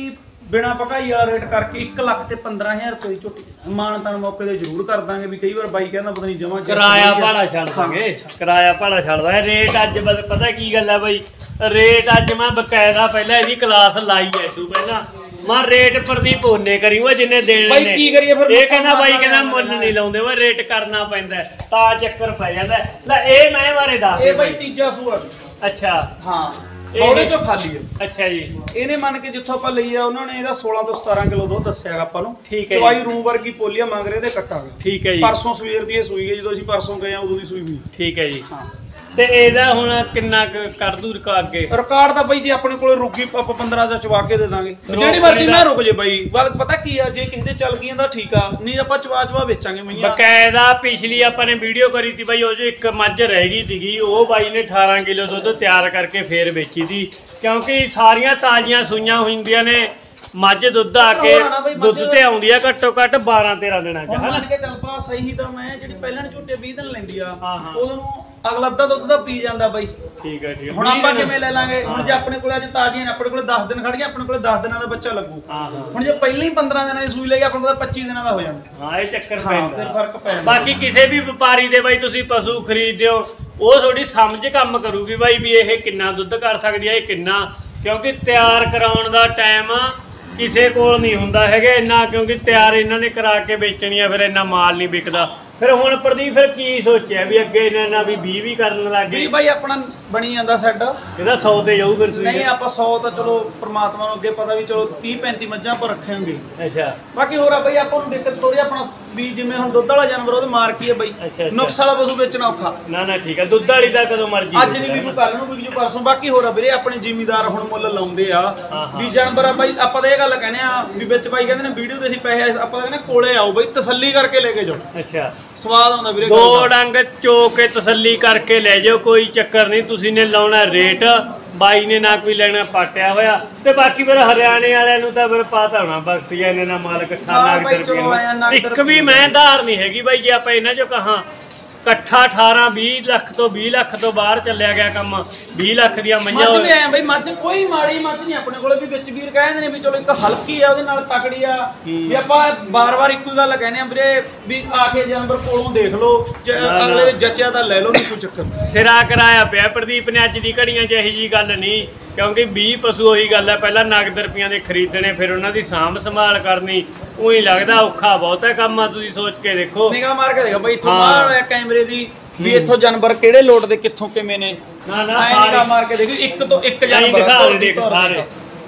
B: ਬਿਨਾ ਭਕਾਈ ਵਾਲਾ ਰੇਟ ਕਰਕੇ ਇੱਕ ਲੱਖ ਤੇ ਪੰਦਰਾਂ ਹਜ਼ਾਰ ਰੁਪਏ ਦੀ ਝੋਟੀ ਮਾਨਤਾਨ ਮੌਕੇ ਤੇ ਜ਼ਰੂਰ ਕਰ ਦਾਂਗੇ। ਵੀ ਕਈ ਵਾਰ ਬਾਈ ਕਹਿੰਦਾ ਪਤਾ ਨਹੀਂ ਜਮਾ
A: ਕਿਰਾਇਆ ਭਾੜਾ ਛੱਡ ਦਾਂਗੇ, ਕਿਰਾਇਆ ਭਾੜਾ ਛੱਡ ਦਾਂਗੇ। ਰੇਟ ਅੱਜ ਪਤਾ ਕੀ ਗੱਲ ਹੈ ਬਾਈ, ਰੇਟ ਅੱਜ ਮੈਂ ਬਕਾਇਦਾ ਪਹਿਲਾਂ ਇਹਦੀ ਕਲਾਸ ਲਾਈ ਐ ਤੂੰ ਪਹਿਲਾਂ ਮੈਂ ਰੇਟ ਪ੍ਰਦੀਪ ਉਹਨੇ ਕਰੀ ਉਹ ਜਿੰਨੇ ਦੇਣੇ
B: ਬਾਈ ਕੀ ਕਰੀਏ ਫਿਰ।
A: ਇਹ ਕਹਿੰਦਾ ਬਾਈ ਕਹਿੰਦਾ ਮੁੱਲ ਨਹੀਂ ਲਾਉਂਦੇ ਉਹ ਰੇਟ ਕਰਨਾ ਪੈਂਦਾ ਤਾਂ ਚੱਕਰ ਪੈ ਜਾਂਦਾ। ਲੈ ਇਹ ਮੈਂ ਬਾਰੇ ਦੱਸ
B: ਇਹ ਬਾਈ ਤੀਜਾ ਸੂਆ।
A: ਅੱਛਾ
B: ਹਾਂ ਬੌਲੇ ਚੋਂ ਖਾਲੀ ਹੈ।
A: ਅੱਛਾ ਜੀ
B: ਇਹਨੇ ਮੰਨ ਕੇ ਜਿੱਥੋਂ ਆਪਾਂ ਲਈ ਆ ਉਹਨਾਂ ਨੇ ਇਹਦਾ ਸੋਲਾਂ ਤੋਂ ਸਤਾਰਾਂ ਕਿਲੋ ਦੁੱਧ ਦੱਸਿਆਗਾ ਆਪਾਂ ਨੂੰ।
A: ਠੀਕ ਹੈ
B: ਚਵਾਈ ਰੂਮ ਵਰਗੀ ਪੋਲੀਆ ਮੰਗ ਰਹੇ ਤੇ ਕੱਟਾਂਗੇ।
A: ਠੀਕ ਹੈ ਜੀ
B: ਪਰਸੋਂ ਸਵੇਰ ਦੀ ਇਹ ਸੂਈ ਹੈ, ਜਦੋਂ ਅਸੀਂ ਪਰਸੋਂ ਗਏ ਆ ਉਦੋਂ ਦੀ ਸੂਈ ਹੋਈ।
A: ਠੀਕ ਹੈ ਜੀ ਹਾਂ। ਤੇ ਇਹਦਾ ਹੁਣ ਕਿੰਨਾ ਕਰ ਦੂ ਰਿਕਾਰਡ ਅੱਗੇ?
B: ਰਿਕਾਰਡ ਦਾ ਬਾਈ ਜੀ ਆਪਣੇ ਕੋਲੇ ਰੁਕੀ ਆਪਾਂ ਪੰਦਰਾਂ ਦਾ ਚਵਾ ਕੇ ਦੇ ਦਾਂਗੇ, ਜਿਹੜੀ ਮਰਜ਼ੀ ਮੈਂ ਰੁਕ ਜੇ ਬਾਈ। ਪਤਾ ਕੀ ਆ, ਜੇ ਕਿਸੇ ਦੇ ਚੱਲ ਗਈਆਂ ਤਾਂ ਠੀਕ ਆ, ਨਹੀਂ ਆਪਾਂ ਚਵਾ ਚਵਾ ਵੇਚਾਂਗੇ ਮਈਆਂ।
A: ਬਕਾਇਦਾ ਪਿਛਲੀ ਆਪਾਂ ਨੇ ਵੀਡੀਓ ਕਰੀ ਸੀ ਬਾਈ, ਉਹ ਜੋ ਇੱਕ ਮੱਝ ਰਹਿ ਗਈ ਸੀਗੀ ਉਹ ਬਾਈ ਨੇ ਅਠਾਰਾਂ ਕਿਲੋ ਦੁੱਧ ਤਿਆਰ ਕਰਕੇ ਫੇਰ ਵੇਚੀ ਸੀ, ਕਿਉਂਕਿ ਸਾਰੀਆਂ ਤਾਜ਼ੀਆਂ ਸੂਈਆਂ ਹੁੰਦੀਆਂ ਨੇ। ਮੱਝ ਦੁੱਧ ਆ ਕੇ ਦੁੱਧ ਤੇ ਆਉਂਦੀ ਆ ਘੱਟੋ ਘੱਟ ਬਾਰਾਂ ਤੇਰਾਂ ਦਿਨਾਂ ਚ
B: ਹਨਾ ਕਿ ਚੱਲ ਪਾ ਸਹੀ। ਤਾਂ ਮੈਂ ਜਿਹੜੀ ਪਹਿਲਾਂ ਝੋਟੇ ਵੀਹ ਦਿਨ ਲੈਂਦੀ ਆ ਉਦੋਂ ਨੂੰ ਅਗਲਾ ਅੱਧਾ ਦੁੱਧ ਦਾ ਪੀ ਜਾਂਦਾ ਬਾਈ।
A: ਠੀਕ ਹੈ ਠੀਕ ਹੈ।
B: ਹੁਣ ਆਪਾਂ ਕਿਵੇਂ ਲੈ ਲਾਂਗੇ? ਹੁਣ ਜੇ ਆਪਣੇ ਕੋਲੇ ਅੱਜ ਤਾਜ਼ੀਆਂ ਨੇ, ਆਪਣੇ ਕੋਲੇ ਦਸ ਦਿਨ ਖੜ ਗਿਆ, ਆਪਣੇ ਕੋਲੇ ਦਸ ਦਿਨਾਂ ਦਾ ਬੱਚਾ ਲੱਗੂ। ਹੁਣ ਜੇ ਪਹਿਲਾਂ ਹੀ ਪੰਦਰਾਂ ਦਿਨਾਂ ਦੀ ਸੂਈ ਲਈ ਆਪਣੇ ਕੋਲ ਪੱਚੀ ਦਿਨਾਂ ਦਾ ਹੋ ਜਾਂਦਾ।
A: ਹਾਂ ਇਹ ਚੱਕਰ ਪੈਂਦਾ,
B: ਫਿਰ ਫਰਕ ਪੈਂਦਾ।
A: ਬਾਕੀ ਕਿਸੇ ਵੀ ਵਪਾਰੀ ਦੇ ਬਾਈ ਤੁਸੀਂ ਪਸ਼ੂ ਖਰੀਦਦੇ ਹੋ ਉਹ ਤੁਹਾਡੀ ਸਮਝ ਕੰਮ ਕਰੂਗੀ ਬਾਈ ਵੀ ਇਹ ਕਿੰਨਾ ਦੁੱਧ ਕਰ ਸਕਦੀ ਹੈ, ਇਹ ਕਿੰਨਾ, ਕਿਉਂਕਿ ਤਿਆਰ ਕਰਾਉਣ ਦਾ ਟਾਈਮ ਕਿਸੇ ਕੋਲ ਨਹੀਂ ਹੁੰਦਾ ਹੈਗਾ ਇੰਨਾ, ਕਿਉਂਕਿ ਤਿਆਰ ਇਹਨਾਂ ਨੇ ਕਰਾ ਕੇ ਵੇਚਣੀ ਆ, ਫਿਰ ਇੰਨਾ ਮਾਲ ਨਹੀਂ ਵਿਕਦਾ। ਫਿਰ ਹੁਣ ਪ੍ਰਦੀਪ ਫਿਰ ਕੀ ਸੋਚਿਆ ਵੀ ਅੱਗੇ ਇਹਨਾਂ ਨਾਲ ਵੀ ਵੀਹ ਵੀ ਕਰਨ ਲੱਗੇ?
B: ਵੀਹ ਬਾਈ ਆਪਣਾ ਬਣੀ ਜਾਂਦਾ ਸੈੱਟ,
A: ਇਹਦਾ ਸੌ ਤੇ ਜਾਊ ਫਿਰ ਸੂਈ?
B: ਨਹੀਂ ਆਪਾਂ ਸੌ ਤਾਂ ਚਲੋ ਪ੍ਰਮਾਤਮਾ ਨੂੰ ਅੱਗੇ ਪਤਾ ਵੀ ਚਲੋ ਤੀਹ ਪੈਂਤੀ ਮੱਝਾਂ ਆਪਾਂ ਰੱਖਾਂਗੇ।
A: ਅੱਛਾ
B: ਬਾਕੀ ਹੋਰ ਆ ਬਾਈ ਆਪਾਂ ਨੂੰ ਦਿੱਕਤ ਥੋੜੀ ਆਪਣਾ ਵੀ ਜਿਵੇਂ ਹੁਣ ਦੁੱਧ ਵਾਲਾ ਜਾਨਵਰ ਉਹਦੇ ਮਾਰ ਕੀ ਹੈ ਬਾਈ, ਨੁਕਸ ਵਾਲਾ ਪਸ਼ੂ ਵੇਚਣਾ ਔਖਾ।
A: ਨਾ ਨਾ ਠੀਕ ਹੈ, ਦੁੱਧ ਵਾਲੀ ਦਾ ਕਦੋਂ ਮਰਜੀ
B: ਅੱਜ ਨਹੀਂ ਵੀ ਕੱਲ ਨੂੰ ਵੀ ਜੋ ਪਰਸੋਂ। ਬਾਕੀ ਹੋਰ ਆ ਵੀਰੇ ਆਪਣੇ ਜ਼ਿਮੀਦਾਰ ਹੁਣ ਮੁੱਲ ਲਾਉਂਦੇ ਆ ਵੀ ਜਾਨਵਰ ਆ ਬਾਈ। ਆਪਾਂ ਤਾਂ ਇਹ ਗੱਲ ਕਹਿੰਦੇ ਆ ਵੀ ਵਿੱਚ ਬਾਈ ਕਹਿੰਦੇ ਨੇ ਵੀਡੀਓ ਤੇ ਅਸੀਂ ਪੈਸੇ ਆਪਾਂ ਕਹਿੰਦੇ ਕੋਲੇ ਆਓ ਬਾਈ, ਤਸੱਲੀ ਕਰਕੇ ਲੈ ਕੇ ਜਾਓ।
A: ਅੱਛਾ
B: ਸਵਾਦ ਆਉਂਦਾ ਵੀਰੇ,
A: ਦੋ ਡੰਗ ਚੋ ਕੇ ਤਸੱਲੀ ਕਰਕੇ ਲੈ ਜਾਓ, ਕੋਈ ਚੱਕਰ ਨਹੀਂ। ਤੁਸੀਂ ਨੇ ਲਾਉਣਾ ਰੇਟ, ਬਾਈ ਨੇ ਨਾ ਕੋਈ ਲੈਣਾ ਪਾਟਿਆ ਹੋਇਆ। ਤੇ ਬਾਕੀ ਫਿਰ ਹਰਿਆਣੇ ਵਾਲਿਆਂ ਨੂੰ ਤਾਂ ਫਿਰ ਪਤਾ ਹੋਣਾ ਬਖਤੀਆ ਇਹਨੇ ਨਾ ਮਾਲ ਇਕੱਠਾ ਨਗਦ ਰੁਪਏ। ਇੱਕ ਵੀ ਮੈਂ ਧਾਰ ਨਹੀਂ ਹੈਗੀ ਬਾਈ, ਜੇ ਆਪਾਂ ਇਹਨਾਂ ਚੋਂ ਕਹਾਂ ਇਕੱਠਾ ਅਠਾਰਾਂ ਵੀਹ ਲੱਖ ਤੋਂ ਵੀਹ ਲੱਖ ਤੋਂ ਬਾਹਰ ਚੱਲਿਆ ਗਿਆ ਕੰਮ। ਵੀਹ ਲੱਖ ਦੀਆਂ ਮੱਝਾਂ
B: ਮੱਝ ਵੀ ਆਏ ਬਈ, ਮੱਝ ਕੋਈ ਮਾੜੀ ਮੱਝ ਨਹੀਂ ਆਪਣੇ ਕੋਲੇ ਵੀ। ਵਿੱਚ ਵੀਰ ਕਹਿੰਦੇ ਨੇ ਵੀ ਚਲੋ ਇੱਕ ਹਲਕੀ ਆ ਉਹਦੇ ਨਾਲ ਤਕੜੀ ਆ, ਵੀ ਆਪਾਂ ਬਾਰ-ਬਾਰ ਇੱਕੋ ਗੱਲ ਕਹਿੰਦੇ ਆ ਵੀਰੇ ਵੀ ਆ ਕੇ ਜਾਨਵਰ ਕੋਲੋਂ ਦੇਖ ਲਓ, ਅਗਲੇ ਦੇ ਜੱਚਿਆ ਤਾਂ ਲੈ ਲਓ, ਨਹੀਂ ਕੋਈ ਚੱਕਰ।
A: ਸਿਰਾ ਕਰਾਇਆ ਪਿਆ ਪ੍ਰਦੀਪ ਨੇ ਅੱਜ ਦੀ ਘੜੀਆਂ 'ਚ ਇਹੀ ਜੀ ਗੱਲ ਨਹੀਂ, ਕਿਉਂਕਿ ਵੀਹ ਪਸ਼ੂ ਉਹੀ ਗੱਲ ਹੈ, ਪਹਿਲਾਂ ਨਗਦ ਰੁਪਈਆਂ ਦੇ ਖਰੀਦਣੇ, ਫਿਰ ਉਹਨਾਂ ਦੀ ਸਾਂਭ ਸੰਭਾਲ ਕਰਨੀ। ਉਹੀ ਲੱਗਦਾ ਔਖਾ ਬਹੁਤ ਹੈ ਕੰਮ ਆ। ਤੁਸੀਂ ਸੋਚ ਕੇ ਦੇਖੋ,
B: ਨਿਗਾਹ ਮਾਰ ਕੇ ਦੇਖੋ ਬਈ, ਇੱਥੋਂ ਬਾਹਰ ਹੋਇਆ ਕੈਮਰੇ ਦੀ ਵੀ ਇੱਥੋਂ ਜਾਨਵਰ ਕਿਹੜੇ ਲੋਟ ਦੇ ਕਿੱਥੋਂ ਕਿਵੇਂ ਨੇ।
A: ਨਾ ਨਾ
B: ਨਿਗਾਹ ਮਾਰ ਕੇ ਦੇਖੋ, ਇੱਕ ਤੋਂ ਇੱਕ ਜਾਨਵਰ
A: ਦਿਖਾ ਦੇ ਦੇਖ ਸਾਰੇ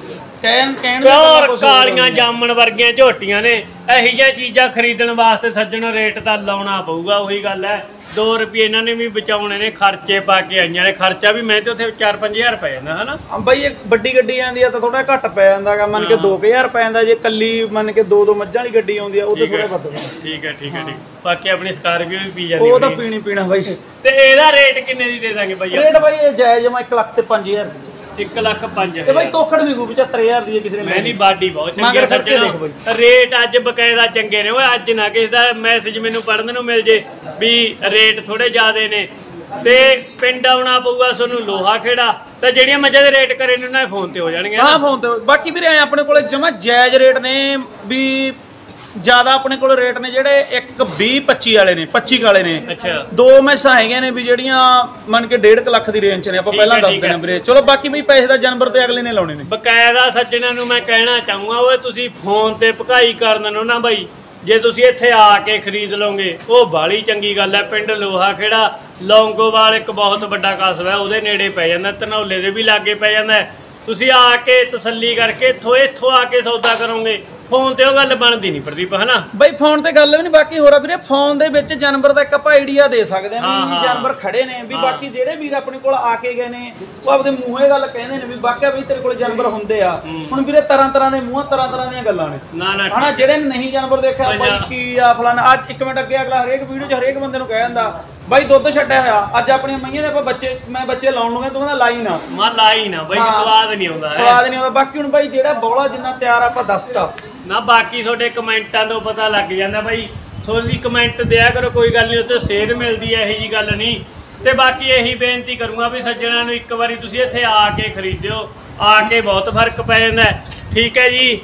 B: ਕਹਿਣ ਕਹਿਣ
A: ਪਿਓਰ ਕਾਲੀਆਂ ਜਾਮਣ ਵਰਗੀਆਂ ਝੋਟੀਆਂ ਨੇ। ਇਹੋ ਜਿਹੀਆਂ ਚੀਜ਼ਾਂ ਖਰੀਦਣ ਵਾਸਤੇ ਸੱਜਣ ਰੇਟ ਤਾਂ ਲਾਉਣਾ ਪਊਗਾ। ਉਹੀ ਗੱਲ ਹੈ, ਦੋ ਰੁਪਏ ਇਹਨਾਂ ਨੇ ਵੀ ਬਚਾਉਣੇ ਨੇ, ਖਰਚੇ ਪਾ ਕੇ ਆਈਆਂ ਨੇ। ਖਰਚਾ ਵੀ ਮੈਂ ਤੇ ਉੱਥੇ ਚਾਰ ਪੰਜ ਹਜ਼ਾਰ ਪੈ ਜਾਂਦਾ ਹਨਾ
B: ਬਾਈ। ਇਹ ਵੱਡੀ ਗੱਡੀ ਆਉਂਦੀ ਆ ਤਾਂ ਥੋੜਾ ਘੱਟ ਪੈ ਜਾਂਦਾਗਾ, ਮੰਨ ਕੇ ਦੋ ਹਜ਼ਾਰ ਪੈ ਜਾਂਦਾ। ਜੇ ਕੱਲੀ ਮੰਨ ਕੇ ਦੋ ਦੋ ਮੱਝਾਂ ਵਾਲੀ ਗੱਡੀ ਆਉਂਦੀ ਆ ਉਹ ਤੇ ਥੋੜਾ ਵੱਧ।
A: ਠੀਕ ਹੈ ਠੀਕ ਹੈ ਠੀਕ। ਬਾਕੀ ਆਪਣੀ ਸਕਾਰਪੀਓ ਵੀ ਪੀ ਜਾਂਦੀ
B: ਉਹ ਤਾਂ ਪੀਣੀ ਪੀਣਾ ਬਾਈ।
A: ਤੇ ਇਹਦਾ ਰੇਟ ਕਿੰਨੇ ਦੀ ਦੇ ਦਾਂਗੇ ਬਾਈ?
B: ਰੇਟ ਬਾਈ ਇਹ ਜਾਇਜ਼ ਜਮਾ ਇੱਕ ਲੱਖ ਤੇ ਪੰਜ ਹਜ਼ਾਰ ਦੀ।
A: ਇੱਕ ਲੱਖ ਪੰਜ
B: ਤੇ ਬਾਈ ਤੋਖੜ ਵੀ ਕੋ ਪਚੱਤਰ ਹਜ਼ਾਰ ਦੀ ਕਿਸੇ ਨੇ।
A: ਮੈਂ ਨਹੀਂ ਬਾਡੀ ਬਹੁਤ ਚੰਗੀ ਆ ਸੱਜਣਾ, ਰੇਟ ਅੱਜ ਬਕਾਇਦਾ ਚੰਗੇ ਨੇ। ਓਏ ਅੱਜ ਨਾ ਕਿਸੇ ਦਾ ਮੈਸੇਜ ਮੈਨੂੰ ਪੜਨ ਨੂੰ ਮਿਲ ਜੇ ਵੀ ਰੇਟ ਥੋੜੇ ਜ਼ਿਆਦੇ ਨੇ। ਤੇ ਪਿੰਡ ਆਉਣਾ ਪਊਗਾ ਤੁਹਾਨੂੰ ਲੋਹਾ ਖੇੜਾ, ਤੇ ਜਿਹੜੀਆਂ ਮੱਝਾਂ ਦੇ ਰੇਟ ਕਰੇ ਨੇ ਉਹਨਾਂ ਦੇ ਫੋਨ ਤੇ ਹੋ ਜਾਣਗੇ।
B: ਹਾਂ ਫੋਨ ਤੇ। ਬਾਕੀ ਵੀਰੇ ਆਪਣੇ ਕੋਲੇ ਜਮਾ ਜਾਇਜ਼ ਰੇਟ ਨੇ ਵੀ। ਜ਼ਿਆਦਾ ਆਪਣੇ ਕੋਲ ਰੇਟ ਨੇ ਜਿਹੜੇ ਇੱਕ ਵੀਹ ਪੱਚੀ ਵਾਲੇ ਨੇ, ਪੱਚੀ ਵਾਲੇ ਨੇ।
A: ਅੱਛਾ
B: ਦੋ ਮੈਸਾਂ ਹੈਗੀਆਂ ਨੇ ਵੀ ਜਿਹੜੀਆਂ ਮੰਨ ਕੇ ਡੇਢ ਲੱਖ ਦੀ ਰੇਂਜ 'ਚ ਨੇ। ਆਪਾਂ ਪਹਿਲਾਂ ਦੱਸ ਦੇਣਾ ਵੀਰੇ। ਚਲੋ ਬਾਕੀ ਵੀ ਪੈਸੇ ਦਾ ਜਾਨਵਰ ਤੇ ਅਗਲੇ ਨੇ ਲਾਉਣੇ ਨੇ।
A: ਬਕਾਇਦਾ ਸੱਜਣਾਂ ਨੂੰ ਮੈਂ ਕਹਿਣਾ ਚਾਹੂੰਗਾ, ਓਏ ਤੁਸੀਂ ਫੋਨ ਤੇ ਭਕਾਈ ਕਰਨ ਨੂੰ ਨਾ ਬਾਈ, ਜੇ ਤੁਸੀਂ ਇੱਥੇ ਆ ਕੇ ਖਰੀਦ ਲਓਗੇ ਉਹ ਬਾਲੀ ਚੰਗੀ ਗੱਲ ਹੈ। ਪਿੰਡ ਲੋਹਾ ਖੇੜਾ ਲੌਂਗੋਵਾਲ ਇੱਕ ਬਹੁਤ ਵੱਡਾ ਕਸਬਾ ਹੈ, ਉਹਦੇ ਨੇੜੇ ਪੈ ਜਾਂਦਾ, ਧਨੌਲੇ ਦੇ ਵੀ ਲਾਗੇ ਪੈ ਜਾਂਦਾ। ਤੁਸੀਂ ਆ ਕੇ ਤਸੱਲੀ ਕਰਕੇ ਇੱਥੋਂ ਇੱਥੋਂ ਆ ਕੇ ਸੌਦਾ ਕਰੋਗੇ। ਫੋਨ ਤੇ ਉਹ ਗੱਲ ਬਣਦੀ ਨਹੀਂ ਪ੍ਰਦੀਪ ਹਨਾ
B: ਬਈ। ਫੋਨ ਤੇ ਗੱਲ ਵੀ ਨਹੀਂ। ਬਾਕੀ ਹੋਰ ਆ ਵੀਰੇ, ਫੋਨ ਦੇ ਵਿੱਚ ਜਾਨਵਰ ਦਾ ਇੱਕ ਆਪਾਂ ਆਈਡੀਆ ਦੇ ਸਕਦੇ ਹਾਂ ਵੀ ਜਾਨਵਰ ਖੜੇ ਨੇ ਵੀ। ਬਾਕੀ ਜਿਹੜੇ ਵੀਰ ਆਪਣੇ ਕੋਲ ਆ ਕੇ ਗਏ ਨੇ ਉਹ ਆਪਦੇ ਮੂੰਹੇ ਗੱਲ ਕਹਿੰਦੇ ਨੇ ਵੀ ਵਾਕਿਆ ਵੀ ਤੇਰੇ ਕੋਲ ਜਾਨਵਰ ਹੁੰਦੇ ਆ। ਹੁਣ ਵੀਰੇ ਤਰ੍ਹਾਂ ਤਰ੍ਹਾਂ ਦੇ ਮੂੰਹ ਤਰ੍ਹਾਂ ਤਰ੍ਹਾਂ ਦੀਆਂ ਗੱਲਾਂ ਨੇ
A: ਨਾ ਨਾ
B: ਹਨਾ। ਜਿਹੜੇ ਨਹੀਂ ਜਾਨਵਰ ਦੇਖਿਆ ਬਾਈ ਕੀ ਆ ਫਲਾਣਾ। ਅੱਜ ਇੱਕ ਮਿੰਟ ਅੱਗੇ ਅਗਲਾ ਹਰੇਕ ਵੀਡੀਓ 'ਚ ਹਰੇਕ ਬੰਦੇ ਨੂੰ ਕਹਿ ਜਾਂਦਾ ਬਾਈ ਦੁੱਧ ਛੱਡਿਆ ਹੋਇਆ। ਅੱਜ ਆਪਣੀਆਂ ਮਈਆਂ ਦੇ ਆਪਾਂ ਬੱਚੇ ਮੈਂ ਬੱਚੇ ਲਾਉਣ ਲੂਗਾ, ਤੂੰ ਕਹਿੰਦਾ ਲਾਈ ਨਾ
A: ਮਾ ਲਾਈ ਨਾ ਬਾਈ, ਸਵਾਦ ਨਹੀਂ ਆਉਂਦਾ
B: ਸਵਾਦ ਨਹੀਂ ਆਉਂਦਾ। ਬਾਕੀ ਹੁਣ ਬਾਈ ਜਿਹੜਾ ਬੌਲਾ ਜਿੰਨਾ ਤਿਆਰ ਆਪਾਂ ਦੱਸਤਾ
A: ਨਾ, ਬਾਕੀ ਤੁਹਾਡੇ ਕਮੈਂਟਾਂ ਤੋਂ ਪਤਾ ਲੱਗ ਜਾਂਦਾ ਬਾਈ। ਤੁਸੀਂ ਕਮੈਂਟ ਦਿਆ ਕਰੋ, ਕੋਈ ਗੱਲ ਨਹੀਂ, ਉੱਥੇ ਸੇਧ ਮਿਲਦੀ ਹੈ, ਇਹੋ ਜੀ ਗੱਲ ਨਹੀਂ। ਤੇ ਬਾਕੀ ਇਹੀ ਬੇਨਤੀ ਕਰੂੰਗਾ ਵੀ ਸੱਜਣਾਂ ਨੂੰ ਇੱਕ ਵਾਰੀ ਤੁਸੀਂ ਇੱਥੇ ਆ ਕੇ ਖਰੀਦਿਓ। ਆ ਕੇ ਬਹੁਤ ਫਰਕ ਪੈ ਜਾਂਦਾ। ਠੀਕ ਹੈ ਜੀ।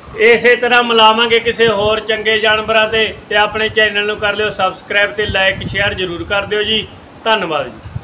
A: ਇਸੇ ਤਰ੍ਹਾਂ ਮਿਲਾਵਾਂਗੇ ਕਿਸੇ ਹੋਰ ਚੰਗੇ ਜਾਨਵਰਾਂ ਤੇ ਤੇ ਆਪਣੇ ਚੈਨਲ ਨੂੰ ਕਰ ਲਿਓ ਸਬਸਕ੍ਰਾਈਬ ਤੇ ਲਾਈਕ ਸ਼ੇਅਰ ਜ਼ਰੂਰ ਕਰ ਦਿਓ ਜੀ। ਧੰਨਵਾਦ ਜੀ।